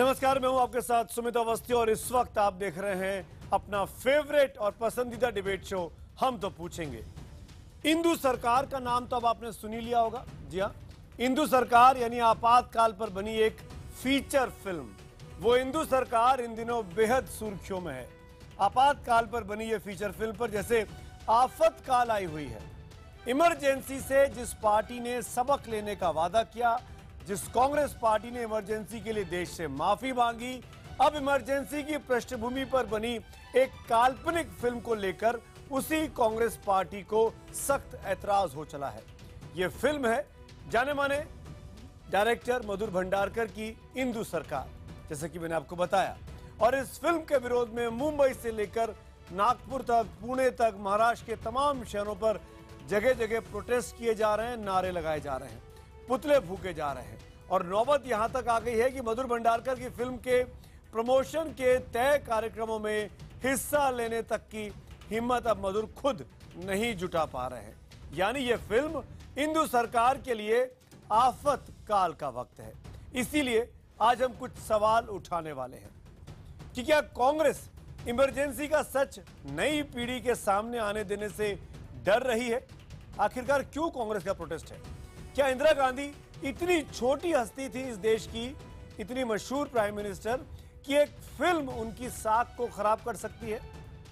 नमस्कार, मैं हूं आपके साथ सुमित अवस्थी और इस वक्त आप देख रहे हैं अपना फेवरेट और पसंदीदा डिबेट शो हम तो पूछेंगे। इंदु सरकार का नाम तो अब आपने सुन ही लिया होगा। जी हां, इंदु सरकार यानी आपातकाल पर बनी एक फीचर फिल्म। वो इंदु सरकार इन दिनों बेहद सुर्खियों में है। आपातकाल पर बनी ये फीचर फिल्म पर जैसे आफत काल आई हुई है। इमरजेंसी से जिस पार्टी ने सबक लेने का वादा किया, जिस कांग्रेस पार्टी ने इमरजेंसी के लिए देश से माफी मांगी, अब इमरजेंसी की पृष्ठभूमि पर बनी एक काल्पनिक फिल्म को लेकर उसी कांग्रेस पार्टी को सख्त ऐतराज हो चला है। यह फिल्म है जाने माने डायरेक्टर मधुर भंडारकर की इंदु सरकार, जैसे कि मैंने आपको बताया। और इस फिल्म के विरोध में मुंबई से लेकर नागपुर तक, पुणे तक, महाराष्ट्र के तमाम शहरों पर जगह जगह प्रोटेस्ट किए जा रहे हैं, नारे लगाए जा रहे हैं, पुतले फूके जा रहे हैं। और नौबत यहां तक आ गई है कि मधुर भंडारकर की फिल्म के प्रमोशन के तय कार्यक्रमों में हिस्सा लेने तक की हिम्मत अब मधुर खुद नहीं जुटा पा रहे हैं। यानी यह फिल्म इंदु सरकार के लिए आफत काल का वक्त है। इसीलिए आज हम कुछ सवाल उठाने वाले हैं कि क्या कांग्रेस इमरजेंसी का सच नई पीढ़ी के सामने आने देने से डर रही है? आखिरकार क्यों कांग्रेस का प्रोटेस्ट है? क्या इंदिरा गांधी इतनी छोटी हस्ती थी इस देश की, इतनी मशहूर प्राइम मिनिस्टर, कि एक फिल्म उनकी साख को खराब कर सकती है?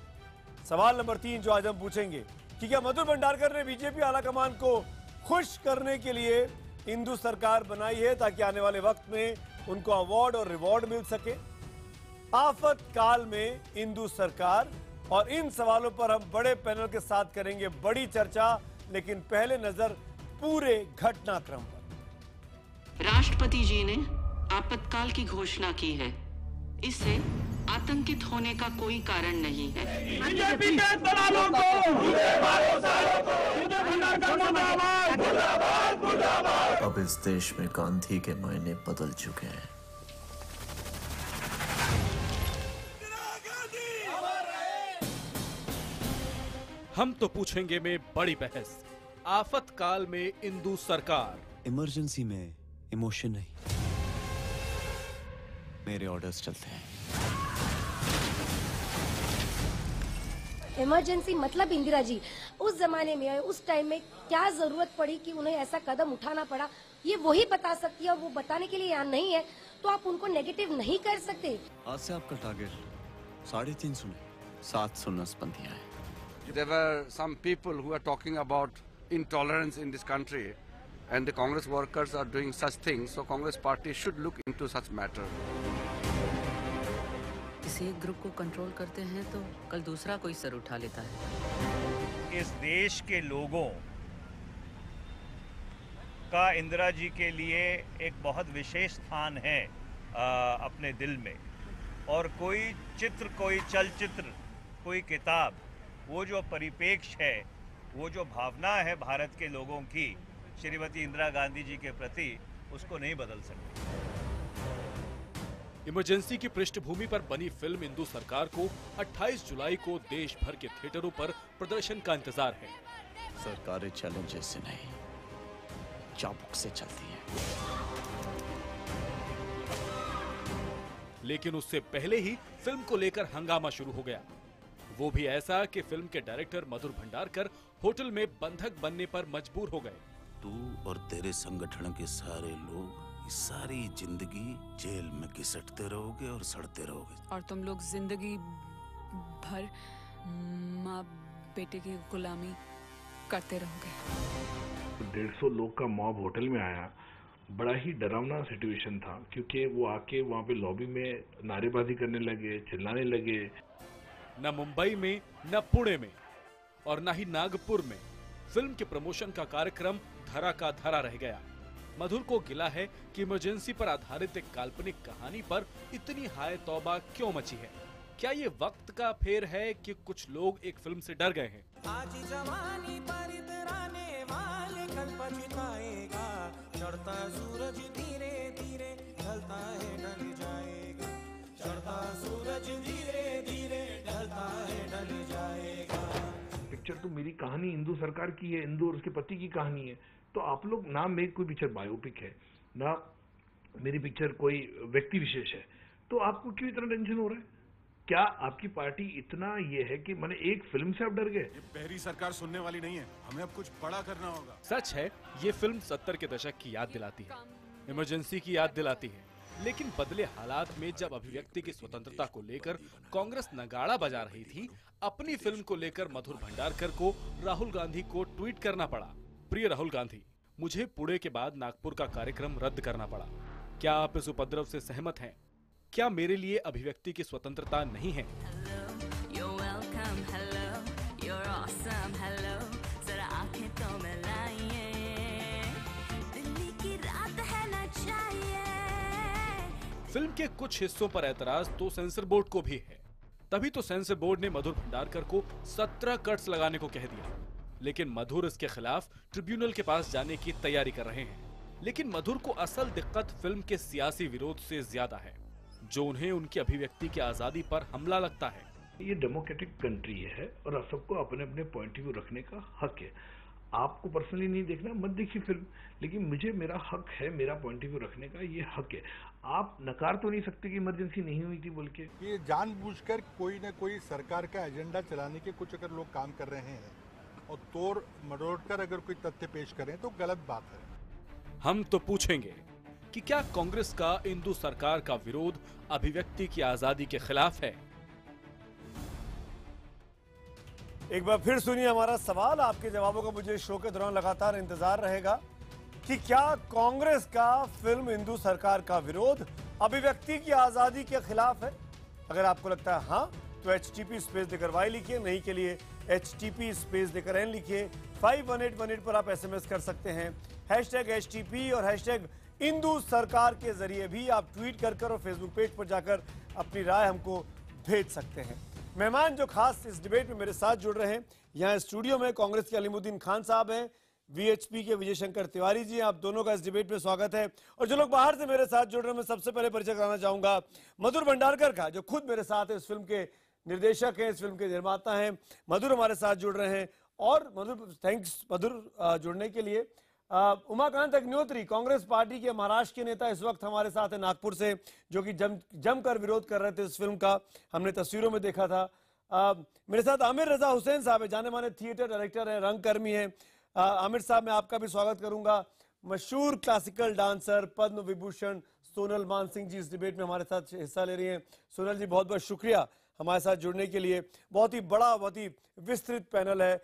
सवाल नंबर 3 जो आज हम पूछेंगे कि क्या मधुर भंडारकर ने बीजेपी आलाकमान को खुश करने के लिए इंदु सरकार बनाई है ताकि आने वाले वक्त में उनको अवार्ड और रिवॉर्ड मिल सके? आफत काल में इंदु सरकार, और इन सवालों पर हम बड़े पैनल के साथ करेंगे बड़ी चर्चा। लेकिन पहले नजर पूरे घटनाक्रम पर। राष्ट्रपति जी ने आपातकाल की घोषणा की है। इससे आतंकित होने का कोई कारण नहीं है। बीजेपी के दलालों को अब इस देश में गांधी के मायने बदल चुके हैं। हम तो पूछेंगे में बड़ी बहस, आफत काल में इंदु सरकार। इमरजेंसी में इमोशन नहीं, मेरे ऑर्डर्स चलते हैं। इमरजेंसी मतलब इंदिरा जी उस जमाने में, उस टाइम में क्या जरूरत पड़ी कि उन्हें ऐसा कदम उठाना पड़ा, ये वही बता सकती है। और वो बताने के लिए यहाँ नहीं है तो आप उनको नेगेटिव नहीं कर सकते। आज से आपका टारगेट 3.5 सुने, 7 सुन्नसपंथियां हैं। There were some people who are talking about intolerance in this country, and the Congress workers are doing such things, so Congress party should look into such matter. किसी एक ग्रुप को कंट्रोल करते हैं तो कल दूसरा कोई सर उठा लेता है। इस देश के लोगों का इंदिरा जी के लिए एक बहुत विशेष स्थान है अपने दिल में। और कोई चित्र, कोई चलचित्र, कोई किताब, वो जो परिपेक्ष है, वो जो भावना है भारत के लोगों की श्रीमती इंदिरा गांधी जी के प्रति, उसको नहीं बदल सकती। इमरजेंसी की पृष्ठभूमि पर बनी फिल्म इंदु सरकार को 28 जुलाई को देश भर के थिएटरों पर प्रदर्शन का इंतजार है। सरकारें चैलेंजेस से नहीं, चाबुक से चलती है। लेकिन उससे पहले ही फिल्म को लेकर हंगामा शुरू हो गया। वो भी ऐसा कि फिल्म के डायरेक्टर मधुर भंडारकर होटल में बंधक बनने पर मजबूर हो गए। तू और तेरे संगठन के सारे लोग सारी जिंदगी जेल में घिसटते रहोगे और सड़ते रहोगे। और तुम लोग जिंदगी भर माँ बेटे की गुलामी करते रहोगे। 150 लोग का मॉब होटल में आया। बड़ा ही डरावना सिचुएशन था, क्योंकि वो आके वहाँ पे लॉबी में नारेबाजी करने लगे, चिल्लाने लगे। न मुंबई में, न पुणे में और न ही नागपुर में फिल्म के प्रमोशन का कार्यक्रम धरा का धरा रह गया। मधुर को गिला है कि इमरजेंसी पर आधारित एक काल्पनिक कहानी पर इतनी हाय तौबा क्यों मची है। क्या ये वक्त का फेर है कि कुछ लोग एक फिल्म से डर गए हैं? आज जवानी पर इतराने वाले कल पछताएगा। चढ़ता सूरज धीरे धीरे ढलता है, ढल जाएगा। चढ़ता सूरज धीरे धीरे ढलता है, ढल जाएगा। पिक्चर तो मेरी कहानी इंदु सरकार की है, इंदु और उसके पति की कहानी है। तो आप लोग ना, मेरी कोई पिक्चर बायोपिक है, ना मेरी पिक्चर कोई व्यक्ति विशेष है। तो आपको क्यों इतना टेंशन हो रहा है? क्या आपकी पार्टी इतना ये है कि मैंने एक फिल्म से आप डर गए? ये पहली सरकार सुनने वाली नहीं है, हमें अब कुछ बड़ा करना होगा। सच है, ये फिल्म 70 के दशक की याद दिलाती है, इमरजेंसी की याद दिलाती है, लेकिन बदले हालात में जब अभिव्यक्ति की स्वतंत्रता को लेकर कांग्रेस नगाड़ा बजा रही थी, अपनी फिल्म को लेकर मधुर भंडारकर को राहुल गांधी को ट्वीट करना पड़ा। प्रिय राहुल गांधी, मुझे पुणे के बाद नागपुर का कार्यक्रम रद्द करना पड़ा। क्या आप इस उपद्रव से सहमत हैं? क्या मेरे लिए अभिव्यक्ति की स्वतंत्रता नहीं है? फिल्म के कुछ हिस्सों पर ऐतराज तो सेंसर बोर्ड को भी है। तभी तो सेंसर बोर्ड ने मधुर भंडारकर को 17 कट्स लगाने को कह दिया, लेकिन मधुर इसके खिलाफ ट्रिब्यूनल के पास जाने की तैयारी कर रहे हैं। लेकिन मधुर को असल दिक्कत फिल्म के सियासी विरोध से ज्यादा है, जो उन्हें उनकी अभिव्यक्ति की आजादी पर हमला लगता है। ये डेमोक्रेटिक कंट्री है और आप सबको अपने अपने पॉइंट ऑफ व्यू रखने का हक है। आपको पर्सनली नहीं देखना, मत देखिए फिल्म, लेकिन मुझे मेरा हक है, मेरा पॉइंट ऑफ व्यू रखने का ये हक है। आप नकार तो नहीं सकते कि इमरजेंसी नहीं हुई थी बोल के। ये जानबूझकर कोई न कोई सरकार का एजेंडा चलाने के कुछ अगर लोग काम कर रहे हैं और तोड़ मरोड़ कर अगर कोई तथ्य पेश करें तो गलत बात है। हम तो पूछेंगे कि क्या कांग्रेस का इंदु सरकार का विरोध अभिव्यक्ति की आजादी के खिलाफ है? एक बार फिर सुनिए हमारा सवाल। आपके जवाबों का मुझे शो के दौरान लगातार इंतजार रहेगा कि क्या कांग्रेस का फिल्म हिंदू सरकार का विरोध अभिव्यक्ति की आजादी के खिलाफ है? अगर आपको लगता है हाँ, तो HTP स्पेस देकर Y लिखिए, नहीं के लिए HTP स्पेस देकर N लिखिए। 51818 पर आप SMS कर सकते हैं। #HTP और #इंदु सरकार के जरिए भी आप ट्वीट कर और फेसबुक पेज पर जाकर अपनी राय हमको भेज सकते हैं। मेहमान जो खास इस डिबेट में मेरे साथ जुड़ रहे हैं, यहाँ स्टूडियो में कांग्रेस के अलीमुद्दीन खान साहब हैं, VHP के विजय शंकर तिवारी जी, आप दोनों का इस डिबेट में स्वागत है। और जो लोग बाहर से मेरे साथ जुड़ रहे हैं, मैं सबसे पहले परिचय कराना चाहूंगा मधुर भंडारकर का, जो खुद मेरे साथ है, इस फिल्म के निर्देशक हैं, इस फिल्म के निर्माता हैं। मधुर हमारे साथ जुड़ रहे हैं। और मधुर, थैंक्स मधुर जुड़ने के लिए। उमाकांत अग्निहोत्री, कांग्रेस पार्टी के महाराष्ट्र के नेता, इस वक्त हमारे साथ है नागपुर से, जो कि जमकर विरोध कर रहे थे इस फिल्म का, हमने तस्वीरों में देखा था। मेरे साथ आमिर रजा हुसैन साहब है, जाने माने थिएटर डायरेक्टर है, रंगकर्मी है। आमिर साहब, मैं आपका भी स्वागत करूंगा। मशहूर क्लासिकल डांसर, पद्म विभूषण सोनल मानसिंह जी इस डिबेट में हमारे साथ हिस्सा ले रही हैं। सोनल जी, बहुत बहुत शुक्रिया हमारे साथ जुड़ने के लिए। बहुत ही बड़ा, बहुत ही विस्तृत पैनल है।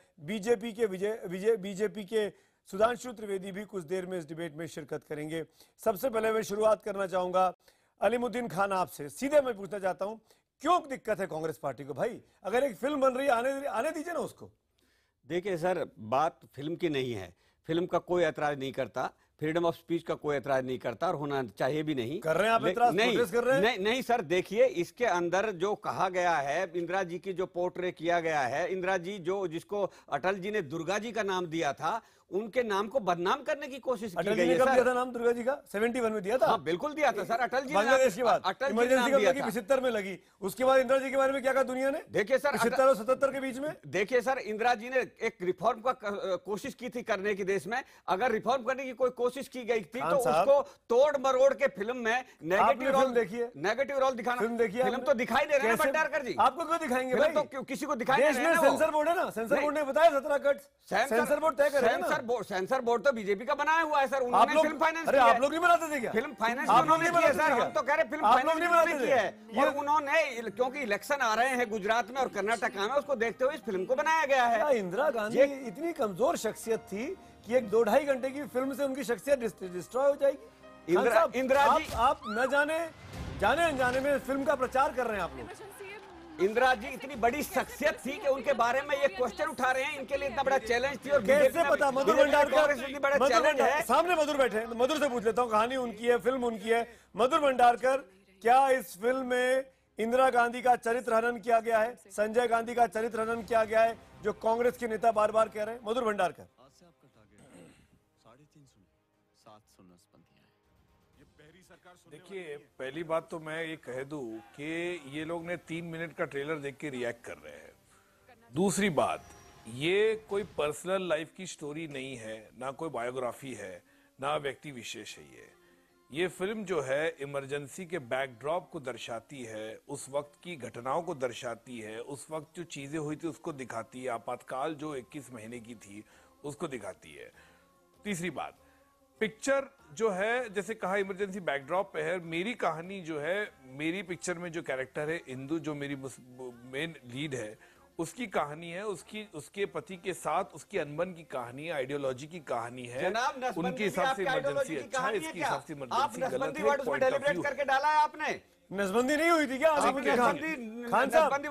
बीजेपी के सुधांशु त्रिवेदी भी कुछ देर में इस डिबेट में शिरकत करेंगे। सबसे पहले मैं शुरुआत करना चाहूंगा अलीमुद्दीन खान आपसे। सीधे मैं पूछना चाहता हूं, क्यों दिक्कत है कांग्रेस पार्टी को? भाई, अगर एक फिल्म बन रही है, आने दीजिए ना उसको। देखिए सर, बात फिल्म की नहीं है। फिल्म का कोई ऐतराज नहीं करता, फ्रीडम ऑफ स्पीच का कोई ऐतराज नहीं करता, और होना चाहिए भी नहीं। कर रहे हैं आप ऐतराज? नहीं, कर रहे हैं? नहीं सर, देखिए इसके अंदर जो कहा गया है, इंदिरा जी की जो पोर्ट्रे किया गया है, इंदिरा जी जिसको अटल जी ने दुर्गा जी का नाम दिया था, उनके नाम को बदनाम करने की कोशिश की गई है। कब दिया था नाम दुर्गा जी का? 71 में दिया था। हाँ, बिल्कुल दिया था सर। अटल जी बांग्लादेश की बात, अटल इमरजेंसी कब लगी? 75 में लगी। उसके बाद इंदिरा जी के बारे में क्या कहा दुनिया ने? देखिए सर, 75 और 77 के बीच में, देखिए सर, इंदिरा जी ने एक रिफॉर्म का कोशिश की थी करने की देश में। अगर रिफॉर्म करने की कोई कोशिश की गई थी तो उसको तोड़ मरोड़ के फिल्म में नेगेटिव रोल दिखाना। फिल्म तो दिखाई दे रहे हैं भंडारकर जी। आपको क्यों दिखाएंगे भाई? तो किसी को दिखाई दे रहे हैं। सेंसर बोर्ड है ना, सेंसर बोर्ड ने बताया 17 कट। सेंसर बोर्ड तय करेगा ना। सेंसर बोर्ड तो बीजेपी का बनाया हुआ है सर। उन्होंने फिल्म फाइनेंस किया है। आप लोग नहीं बनाते थे क्या? फिल्म फाइनेंस उन्होंने किया सर। हम तो कह रहे फिल्म फाइनेंस उन्होंने किया है। और उन्होंने, क्योंकि इलेक्शन आ रहे हैं गुजरात में और कर्नाटका में, उसको देखते हुए इस फिल्म को बनाया गया है। इंदिरा गांधी इतनी कमजोर शख्सियत थी कि एक 2-2.5 घंटे की फिल्म से उनकी शख्सियत डिस्ट्रॉय हो जाएगी। इंदिरा जी, आप न जाने अनजाने में फिल्म का प्रचार कर रहे हैं आप लोग। इंदिरा जी इतनी बड़ी शख्सियत थी कि उनके बारे में ये क्वेश्चन उठा रहे हैं। इनके लिए इतना बड़ा चैलेंज थी। और कैसे पता? मधुर भंडारकर बड़ा चैलेंज है। सामने मधुर बैठे हैं, मधुर से पूछ लेता हूँ। कहानी उनकी है, फिल्म उनकी है। मधुर भंडारकर, क्या इस फिल्म में इंदिरा गांधी का चरित्र हनन किया गया है? संजय गांधी का चरित्र हनन किया गया है, जो कांग्रेस के नेता बार बार कह रहे हैं? मधुर भंडारकर, देखिए, पहली बात तो मैं ये कह दूं कि ये लोग ने 3 मिनट का ट्रेलर देख के रिएक्ट कर रहे हैं। दूसरी बात, ये कोई पर्सनल लाइफ की स्टोरी नहीं है, ना कोई बायोग्राफी है, ना व्यक्ति विशेष है। ये फिल्म जो है इमरजेंसी के बैकड्रॉप को दर्शाती है, उस वक्त की घटनाओं को दर्शाती है, उस वक्त जो चीजें हुई थी उसको दिखाती है, आपातकाल जो 21 महीने की थी उसको दिखाती है। तीसरी बात, पिक्चर जो है जैसे कहा इमरजेंसी बैकड्रॉप पे है, मेरी कहानी जो है, मेरी पिक्चर में जो कैरेक्टर है इंदु, जो मेरी मेन लीड है, उसकी कहानी है, उसके पति के साथ उसकी अनबन की कहानी है, आइडियोलॉजी की कहानी है। उनके हिसाब से इमरजेंसी अच्छा है, इसके हिसाब से इमरजेंसी गलत है। उसमें डेलिब्रेट करके डाला है आपने। नसबंदी नहीं हुई थी क्या? खान साहब नसबंदी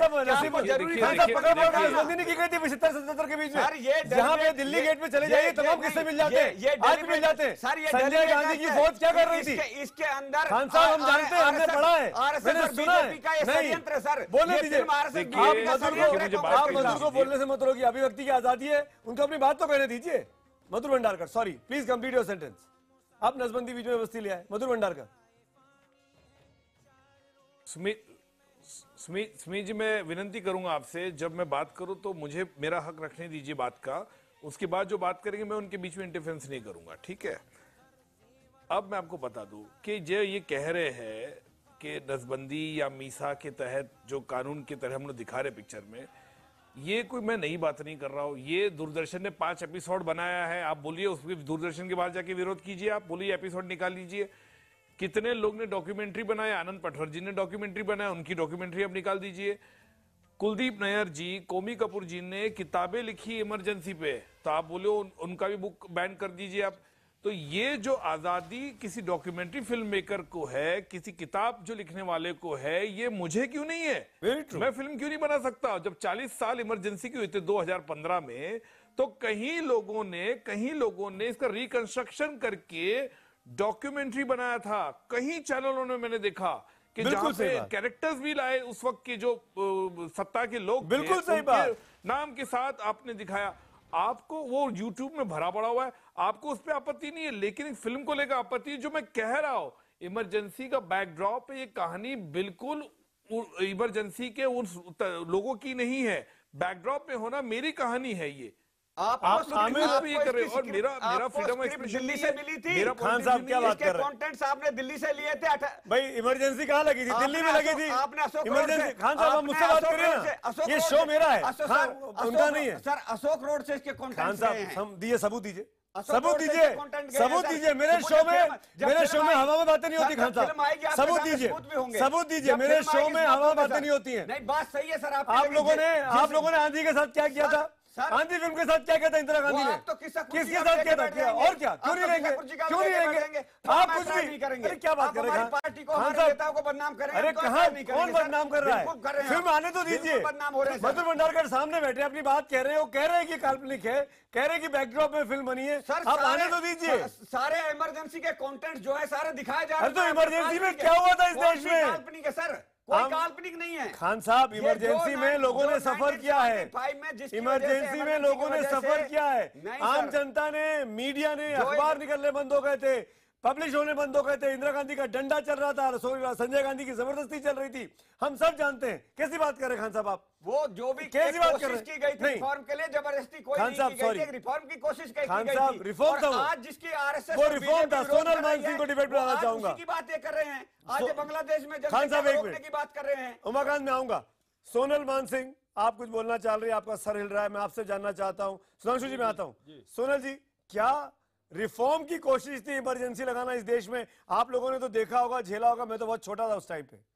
नहीं की गई थी 75-77 के बीच में, जहाँ पे दिल्ली गेट पे चले जाइए तमाम किस्से मिल जाते हैं, आज मिल जाते हैं। संजय गांधी की फौज क्या कर रही थी इसके अंदर? खान साहब हम जानते हैं, हमने पढ़ा है, मैंने सुना है। नहीं बोलने दीजिए, आप मधुर को बोलने से मत रोकिए, अभिव्यक्ति की आजादी है, उनको अपनी बात तो कहने दीजिए। Madhur Bhandarkar, sorry, please complete your sentence. आप नसबंदी बीच में व्यवस्थी ले आए। मधुर भंडारकर। स्मित जी, मैं विनंती करूंगा आपसे, जब मैं बात करूं तो मुझे मेरा हक रखने दीजिए बात का, उसके बाद जो बात करेंगे मैं उनके बीच में इंटरफेरेंस नहीं करूंगा, ठीक है? अब मैं आपको बता दूं कि जो ये कह रहे हैं कि नसबंदी या मीसा के तहत जो कानून की तरह हम लोग दिखा रहे पिक्चर में, ये कोई मैं नई बात नहीं कर रहा हूं। ये दूरदर्शन ने 5 एपिसोड बनाया है, आप बोलिए उसके दूरदर्शन के बाहर जाके विरोध कीजिए, आप बोलिए एपिसोड निकाल लीजिए। कितने लोग ने डॉक्यूमेंट्री बनाया, आनंद पटवर जी ने डॉक्यूमेंट्री बनाया, उनकी डॉक्यूमेंट्री अब निकाल दीजिए। कुलदीप नैयर जी, कोमी कपूर जी ने किताबें लिखी इमरजेंसी पे, तो आप बोले उनका भी बुक बैन कर दीजिए आप। तो ये जो आजादी किसी डॉक्यूमेंट्री फिल्म मेकर को है, किसी किताब जो लिखने वाले को है, ये मुझे क्यों नहीं है? मैं फिल्म क्यों नहीं बना सकता? जब 40 साल इमरजेंसी की हुई थी 2015 में, तो कहीं लोगों ने इसका रिकंस्ट्रक्शन करके डॉक्यूमेंट्री बनाया था। कहीं चैनलों में मैंने देखा कि जहां पे कैरेक्टर्स भी लाए, उस वक्त के जो सत्ता के लोग, बिल्कुल सही बात, नाम के साथ आपने दिखाया। आपको वो यूट्यूब में भरा पड़ा हुआ है, आपको उस पर आपत्ति नहीं है, लेकिन फिल्म को लेकर आपत्ति। जो मैं कह रहा हूं, इमरजेंसी का बैकड्रॉप, ये कहानी बिल्कुल इमरजेंसी के उन लोगों की नहीं है, बैकड्रॉप में होना मेरी कहानी है। ये आप ये कर रहे हो, और मेरा फ्रीडम एक्सप्रेशन दिल्ली से मिली थी। खान साहब क्या बात कर रहे हैं? कंटेंट्स आपने दिल्ली से लिए थे। भाई इमरजेंसी कहाँ लगी थी? दिल्ली में लगी थी इमरजेंसी। खान साहब आप मुझसे बात करिए ना, ये शो मेरा है, उनका नहीं है। सर अशोक रोड से इसके खान साहब दिए सबूत दीजिए, सबूत दीजिए। मेरे शो में हवा में बातें नहीं होती। खान साहब सबूत दीजिए, मेरे शो में हवा में बातें नहीं होती है। नहीं, बात सही है सर। आप लोगों ने आंधी के साथ क्या किया था? आंधी फिल्म के साथ क्या कहता इंदिरा गांधी ने? तो किसके साथ क्या था? और क्या? क्यों नहीं रहेंगे? आप कुछ भी करेंगे? क्या बात कर रहे हैं? पार्टी को, हमारे नेताओं को बदनाम करेंगे? अरे कहाँ, कौन बदनाम कर रहा है? फिल्म आने तो दीजिए। मधुर भंडारकर सामने बैठे अपनी बात कह रहे हैं, वो कह रहे हैं कि काल्पनिक है, कह रहे हैं कि बैकड्रॉप में फिल्म बनी है। आप आने तो दीजिए। सारे इमरजेंसी के कंटेंट जो है सारे दिखाए जा रहे हैं। तो इमरजेंसी में क्या हुआ था इस देश में? काल्पनिक है सर, कोई काल्पनिक नहीं है। खान साहब इमरजेंसी में लोगों ने सफर किया है, इमरजेंसी में लोगों ने सफर किया है। आम जनता ने, मीडिया ने, अखबार निकलने बंद हो गए थे, पब्लिश होने बंद हो गए थे, इंदिरा गांधी का डंडा चल रहा था, संजय गांधी की जबरदस्ती चल रही थी, हम सब जानते हैं। कैसी बात कर रहे हैं खान साहब आप? वो जो भी कैसी बात कर रहे की गई थी रिफॉर्म के लिए, जबरदस्ती कोई नहीं की गई थी, रिफॉर्म की कोशिश की गई थी। रिफॉर्म था, आज जिसकी आरएसएस वो रिफॉर्म था। सोनल मान सिंह को डिबेट बनाना चाहूंगा, की बातें कर रहे हैं। आज बांग्लादेश में खान साहब एक मिनट की बात कर रहे हैं। उमाकांत में आऊंगा। सोनल मान सिंह, आप कुछ बोलना चाह रही है, आपका सर हिल रहा है, मैं आपसे जानना चाहता हूँ। सुधांशु जी मैं आता हूँ। सोनल जी, क्या रिफॉर्म की कोशिश थी इमरजेंसी लगाना इस देश में? आप लोगों ने तो देखा होगा, झेला होगा, मैं तो बहुत छोटा था उस टाइम पे।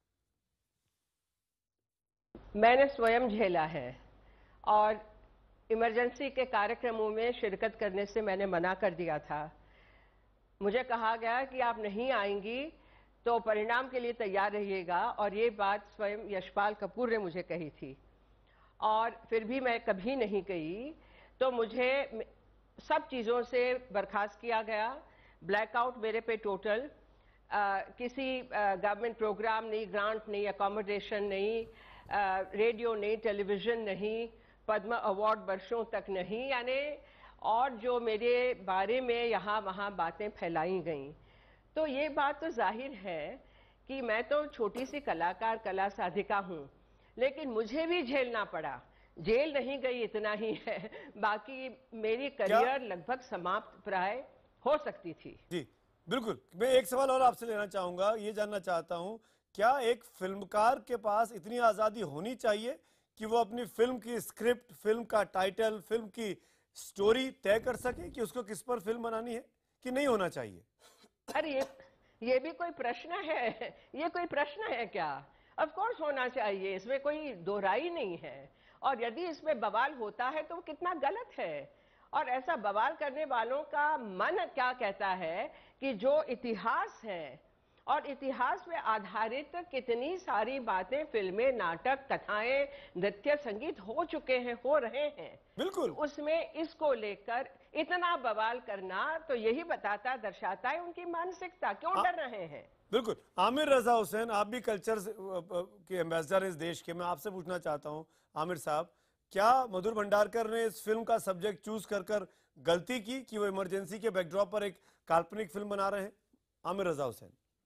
मैंने स्वयं झेला है और इमरजेंसी के कार्यक्रमों में शिरकत करने से मैंने मना कर दिया था। मुझे कहा गया कि आप नहीं आएंगी तो परिणाम के लिए तैयार रहिएगा, और ये बात स्वयं यशपाल कपूर ने मुझे कही थी, और फिर भी मैं कभी नहीं गई। तो मुझे सब चीज़ों से बर्खास्त किया गया। ब्लैकआउट मेरे पे टोटल, किसी गवर्नमेंट प्रोग्राम नहीं, ग्रांट नहीं, अकोमोडेशन नहीं, रेडियो नहीं, टेलीविज़न नहीं, पद्म अवार्ड वर्षों तक नहीं, यानी और जो मेरे बारे में यहाँ वहाँ बातें फैलाई गईं। तो ये बात तो जाहिर है कि मैं तो छोटी सी कलाकार, कला साधिका हूँ, लेकिन मुझे भी झेलना पड़ा। जेल नहीं गई इतना ही है, बाकी मेरी करियर लगभग समाप्त प्राय हो सकती थी। जी बिल्कुल, मैं एक सवाल और आपसे लेना चाहूंगा, ये जानना चाहता हूं, क्या एक फिल्मकार के पास इतनी आजादी होनी चाहिए कि वो अपनी फिल्म की स्क्रिप्ट, फिल्म का टाइटल, फिल्म की स्टोरी तय कर सके कि उसको किस पर फिल्म बनानी है, कि नहीं होना चाहिए? अरे ये भी कोई प्रश्न है? ये कोई प्रश्न है क्या? ऑफ कोर्स होना चाहिए, इसमें कोई दो राय नहीं है। और यदि इसमें बवाल होता है तो वो कितना गलत है। और ऐसा बवाल करने वालों का मन क्या कहता है कि जो इतिहास है और इतिहास पे आधारित कितनी सारी बातें, फिल्में, नाटक, कथाएं, नृत्य, संगीत हो चुके हैं, हो रहे हैं, बिल्कुल, उसमें इसको लेकर इतना बवाल करना तो यही बताता, दर्शाता है उनकी मानसिकता, क्यों डर रहे हैं। बिल्कुल। आमिर रजा हुसैन, आप भी कल्चर के एम्बेसडर इस देश के, मैं आपसे पूछना चाहता हूं, आमिर साहब, क्या मधुर भंडारकर ने इस फिल्म का सब्जेक्ट चूज कर गलती की कि वो इमरजेंसी के बैकड्रॉप पर एक काल्पनिक फिल्म बना रहे हैं? आमिर रजा हुसैन।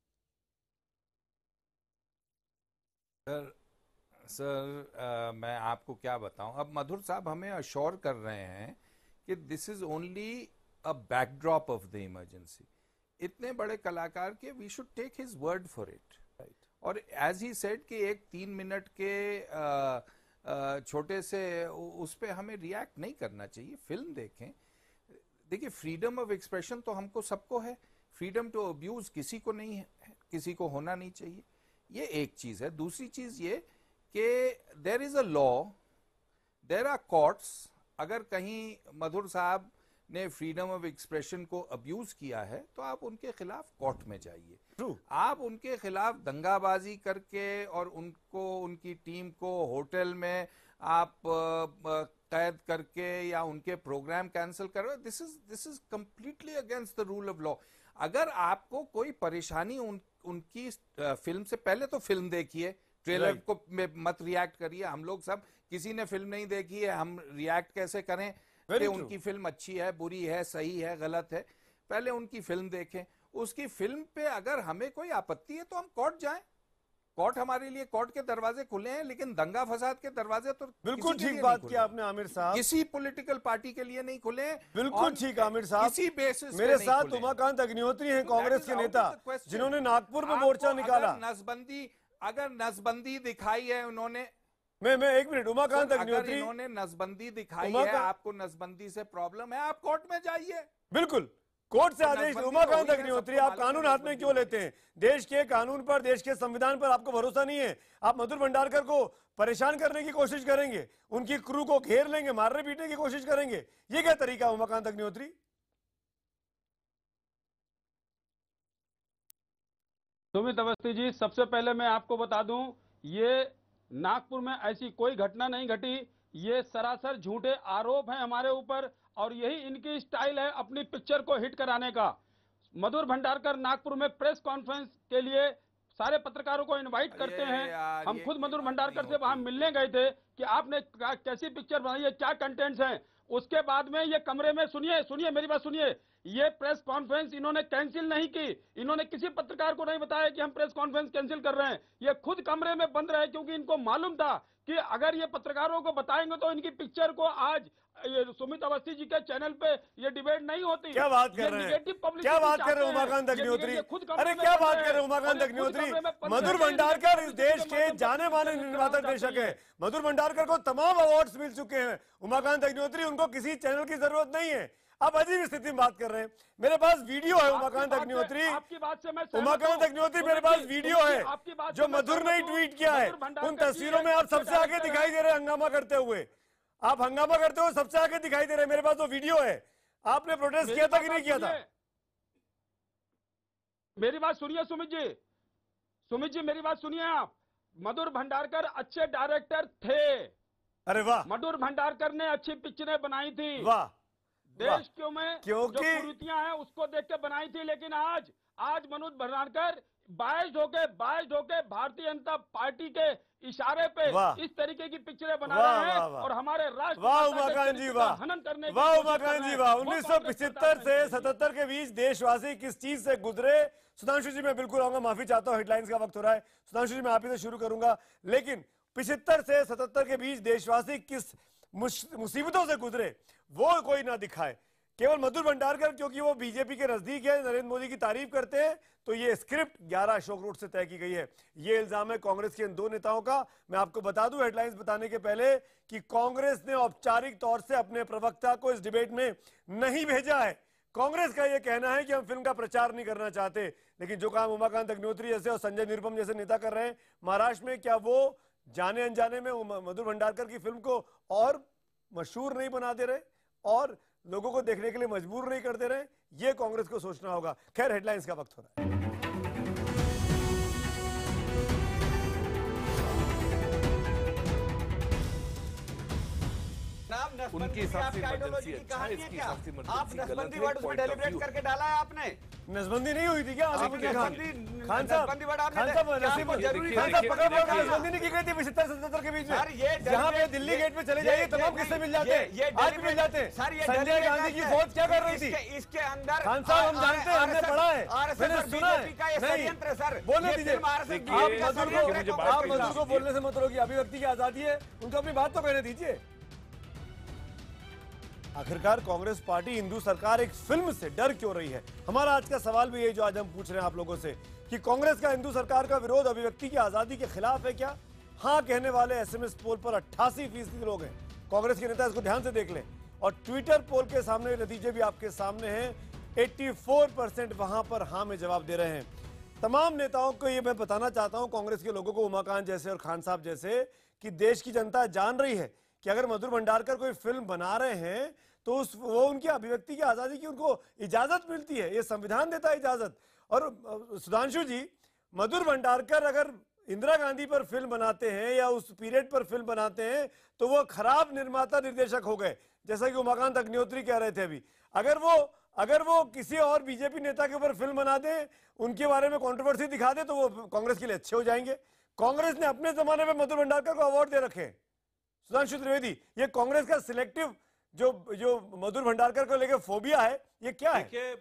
सर मैं आपको क्या बताऊं, अब मधुर साहब हमें अश्योर कर रहे हैं कि this is only a backdrop of the emergency. इतने बड़े कलाकार के we should take his word for it. और एज ही सेड कि एक 3 मिनट के छोटे से उस पे हमें रिएक्ट नहीं करना चाहिए। फिल्म देखें। देखिए, फ्रीडम ऑफ एक्सप्रेशन तो हमको सबको है, फ्रीडम टू अब्यूज किसी को नहीं है, किसी को होना नहीं चाहिए। ये एक चीज है। दूसरी चीज ये कि there is a law, there are courts. अगर कहीं मधुर साहब ने फ्रीडम ऑफ एक्सप्रेशन को अब्यूज किया है तो आप उनके खिलाफ कोर्ट में जाइए। आप उनके खिलाफ दंगाबाजी करके और उनको, उनकी टीम को होटल में आप कैद करके या उनके प्रोग्राम कैंसिल करो, this is completely against the rule of law. अगर आपको कोई परेशानी उनकी फिल्म से, पहले तो फिल्म देखिए, ट्रेलर को मत रिएक्ट करिए। हम लोग सब, किसी ने फिल्म नहीं देखी है, हम रिएक्ट कैसे करें कि उनकी फिल्म अच्छी है, बुरी है, सही है, गलत है? पहले उनकी फिल्म देखें। उसकी फिल्म पे अगर हमें कोई आपत्ति है तो हम कोर्ट जाएं। कोर्ट हमारे लिए, कोर्ट के दरवाजे खुले हैं, लेकिन दंगा फसाद के दरवाजे तो बिल्कुल ठीक बात किया आपने आमिर साहब, किसी पॉलिटिकल पार्टी के लिए नहीं खुले हैं। बिल्कुल ठीक आमिर साहब, किसी बेसिस मेरे साथ उमाकांत अग्निहोत्री हैं, कांग्रेस के नेता, जिन्होंने नागपुर में मोर्चा निकाला। अगर नसबंदी दिखाई है उन्होंने, मैं एक मिनट, उमाकांत अग्निहोत्री, इन्होंने नसबंदी दिखाई है, आपको नसबंदी से प्रॉब्लम है, आप कोर्ट में जाइए। बिल्कुल, कोर्ट से आदेश। उमाकांत अग्निहोत्री, आप कानून हाथ में क्यों लेते हैं? देश के कानून पर, देश के संविधान पर आपको भरोसा नहीं है? आप मधुर भंडारकर को परेशान करने की कोशिश करेंगे, उनकी क्रू को घेर लेंगे, मारने पीटने की कोशिश करेंगे, ये क्या तरीका उमाकांत अग्निहोत्री? सुमित अवस्थी जी, सबसे पहले मैं आपको बता दूं, ये नागपुर में ऐसी कोई घटना नहीं घटी। ये सरासर झूठे आरोप हैं हमारे ऊपर, और यही इनकी स्टाइल है अपनी पिक्चर को हिट कराने का। मधुर भंडारकर नागपुर में प्रेस कॉन्फ्रेंस के लिए सारे पत्रकारों को इनवाइट करते हैं। हम खुद मधुर भंडारकर से वहां मिलने गए थे कि आपने कैसी पिक्चर बनाई है, क्या कंटेंट्स हैं। उसके बाद में ये कमरे में, सुनिए मेरी बात सुनिए, ये प्रेस कॉन्फ्रेंस इन्होंने कैंसिल नहीं की। इन्होंने किसी पत्रकार को नहीं बताया कि हम प्रेस कॉन्फ्रेंस कैंसिल कर रहे हैं। ये खुद कमरे में बंद रहे, क्योंकि इनको मालूम था कि अगर ये पत्रकारों को बताएंगे तो इनकी पिक्चर को आज ये सुमित अवस्थी जी के चैनल पे ये डिबेट नहीं होती। क्या बात कर रहे हैं, क्या बात कर रहे हैं उमाकांत अग्निहोत्री? अरे क्या बात कर रहे हैं उमाकांत अग्निहोत्री? मधुर भंडारकर इस देश के जाने माने निर्माता निर्देशक है। मधुर भंडारकर को तमाम अवार्ड्स मिल चुके हैं। उमाकांत अग्निहोत्री, उनको किसी चैनल की जरूरत नहीं है। आप अजीब स्थिति में बात कर रहे हैं। मेरे पास वीडियो है उमाकांत अग्निहोत्री, उमाकांत अग्निहोत्री, मेरे पास वीडियो है जो मधुर ने ट्वीट किया है। उन तस्वीरों में आप सबसे आगे दिखाई दे रहे हैं हंगामा करते हुए। आप हंगामा करते हुए सबसे आगे दिखाई दे रहे हैं। मेरे पास वो वीडियो है। आपने प्रोटेस्ट किया था कि नहीं किया था? मेरी बात सुनिए सुमित जी, मेरी बात सुनिए आप। मधुर भंडारकर अच्छे डायरेक्टर थे। अरे वाह, मधुर भंडारकर ने अच्छी पिक्चरें बनाई थी। वाह, देश क्यों में जो क्योंकि कुरीतियां हैं उसको देख के बनाई थी। लेकिन आज मनोज भंडारकर बायस्ड होके भारतीय जनता पार्टी के इशारे पे इस तरीके की पिक्चरें बना रहे हैं और हमारे राष्ट्र हनन करने की उमाकांत जी वाह। 1975 से 77 के बीच देशवासी किस चीज से गुजरे? सुधांशु जी, मैं बिल्कुल आऊंगा, माफी चाहता हूं, हेडलाइंस का वक्त हो रहा है। सुधांशु जी, मैं आप ही से शुरू करूंगा। लेकिन 75 से 77 के बीच देशवासी किस मुसीबतों से गुजरे वो कोई ना दिखाए। केवल मधुर भंडारकर क्योंकि वो बीजेपी के नजदीक है, नरेंद्र मोदी की तारीफ करते हैं, तो ये स्क्रिप्ट 11 अशोक रोड से तय की गई है। ये इल्जाम है कांग्रेस के इन दो नेताओं का। मैं आपको बता दूं हेडलाइंस बताने के पहले कि कांग्रेस ने औपचारिक तौर से अपने प्रवक्ता को इस डिबेट में नहीं भेजा है। कांग्रेस का यह कहना है कि हम फिल्म का प्रचार नहीं करना चाहते, लेकिन जो काम उमाकांत अग्निहोत्री जैसे और संजय निरुपम जैसे नेता कर रहे हैं महाराष्ट्र में, क्या वो जाने अनजाने में मधुर भंडारकर की फिल्म को और मशहूर नहीं बना दे रहे और लोगों को देखने के लिए मजबूर नहीं कर दे रहे? ये कांग्रेस को सोचना होगा। खैर, हेडलाइंस का वक्त हो रहा है। उनके हिसाब से इमरजेंसी अच्छा है, इसके हिसाब से इमरजेंसी गलत है। वर्ड उसमें डेलिब्रेट करके डाला है आपने। नसबंदी नहीं हुई थी क्या? खान साहब नसबंदी नहीं की गई थी 75-77 के बीच में, जहाँ पे दिल्ली गेट पे चले जाइए तमाम किस्से मिल जाते हैं, आज भी मिल जाते हैं। संजय गांधी की फौज क्या कर रही थी इसके अंदर? खान साहब हम जानते हैं, हमने पढ़ा है, मैंने सुना है। नहीं बोलने दीजिए, आप मधुर को बोलने से मत रोकिए, अभिव्यक्ति की आजादी है, उनको अपनी बात तो कहने दीजिए। आखिरकार कांग्रेस पार्टी, हिंदू सरकार एक फिल्म से डर क्यों रही है? हमारा आज का सवाल भी यही जो आज हम पूछ रहे हैं आप लोगों से कि कांग्रेस का हिंदू सरकार का विरोध अभिव्यक्ति की आजादी के खिलाफ है क्या? हाँ कहने वाले एसएमएस पोल पर 88% लोग हैं। कांग्रेस के नेता इसको ध्यान से देख लें और ट्विटर पोल के सामने नतीजे भी आपके सामने हैं। 84% वहां पर हाँ में जवाब दे रहे हैं। तमाम नेताओं को ये मैं बताना चाहता हूं, कांग्रेस के लोगों को, उमाकांत जैसे और खान साहब जैसे, कि देश की जनता जान रही है कि अगर मधुर भंडारकर कोई फिल्म बना रहे हैं तो वो उनकी अभिव्यक्ति की आजादी की उनको इजाजत मिलती है, ये संविधान देता है इजाजत। और सुधांशु जी, मधुर भंडारकर अगर इंदिरा गांधी पर फिल्म बनाते हैं या उस पीरियड पर फिल्म बनाते हैं तो वो खराब निर्माता निर्देशक हो गए, जैसा कि उमाकांत अग्निहोत्री कह रहे थे अभी। अगर वो किसी और बीजेपी नेता के ऊपर फिल्म बना दे, उनके बारे में कंट्रोवर्सी दिखा दे, तो वो कांग्रेस के लिए अच्छे हो जाएंगे। कांग्रेस ने अपने जमाने में मधुर भंडारकर को अवार्ड दे रखे। सुधांशु त्रिवेदी, ये कांग्रेस का सिलेक्टिव जो मधुर भंडारकर को लेकर फोबिया है, ये क्या है? देखिए,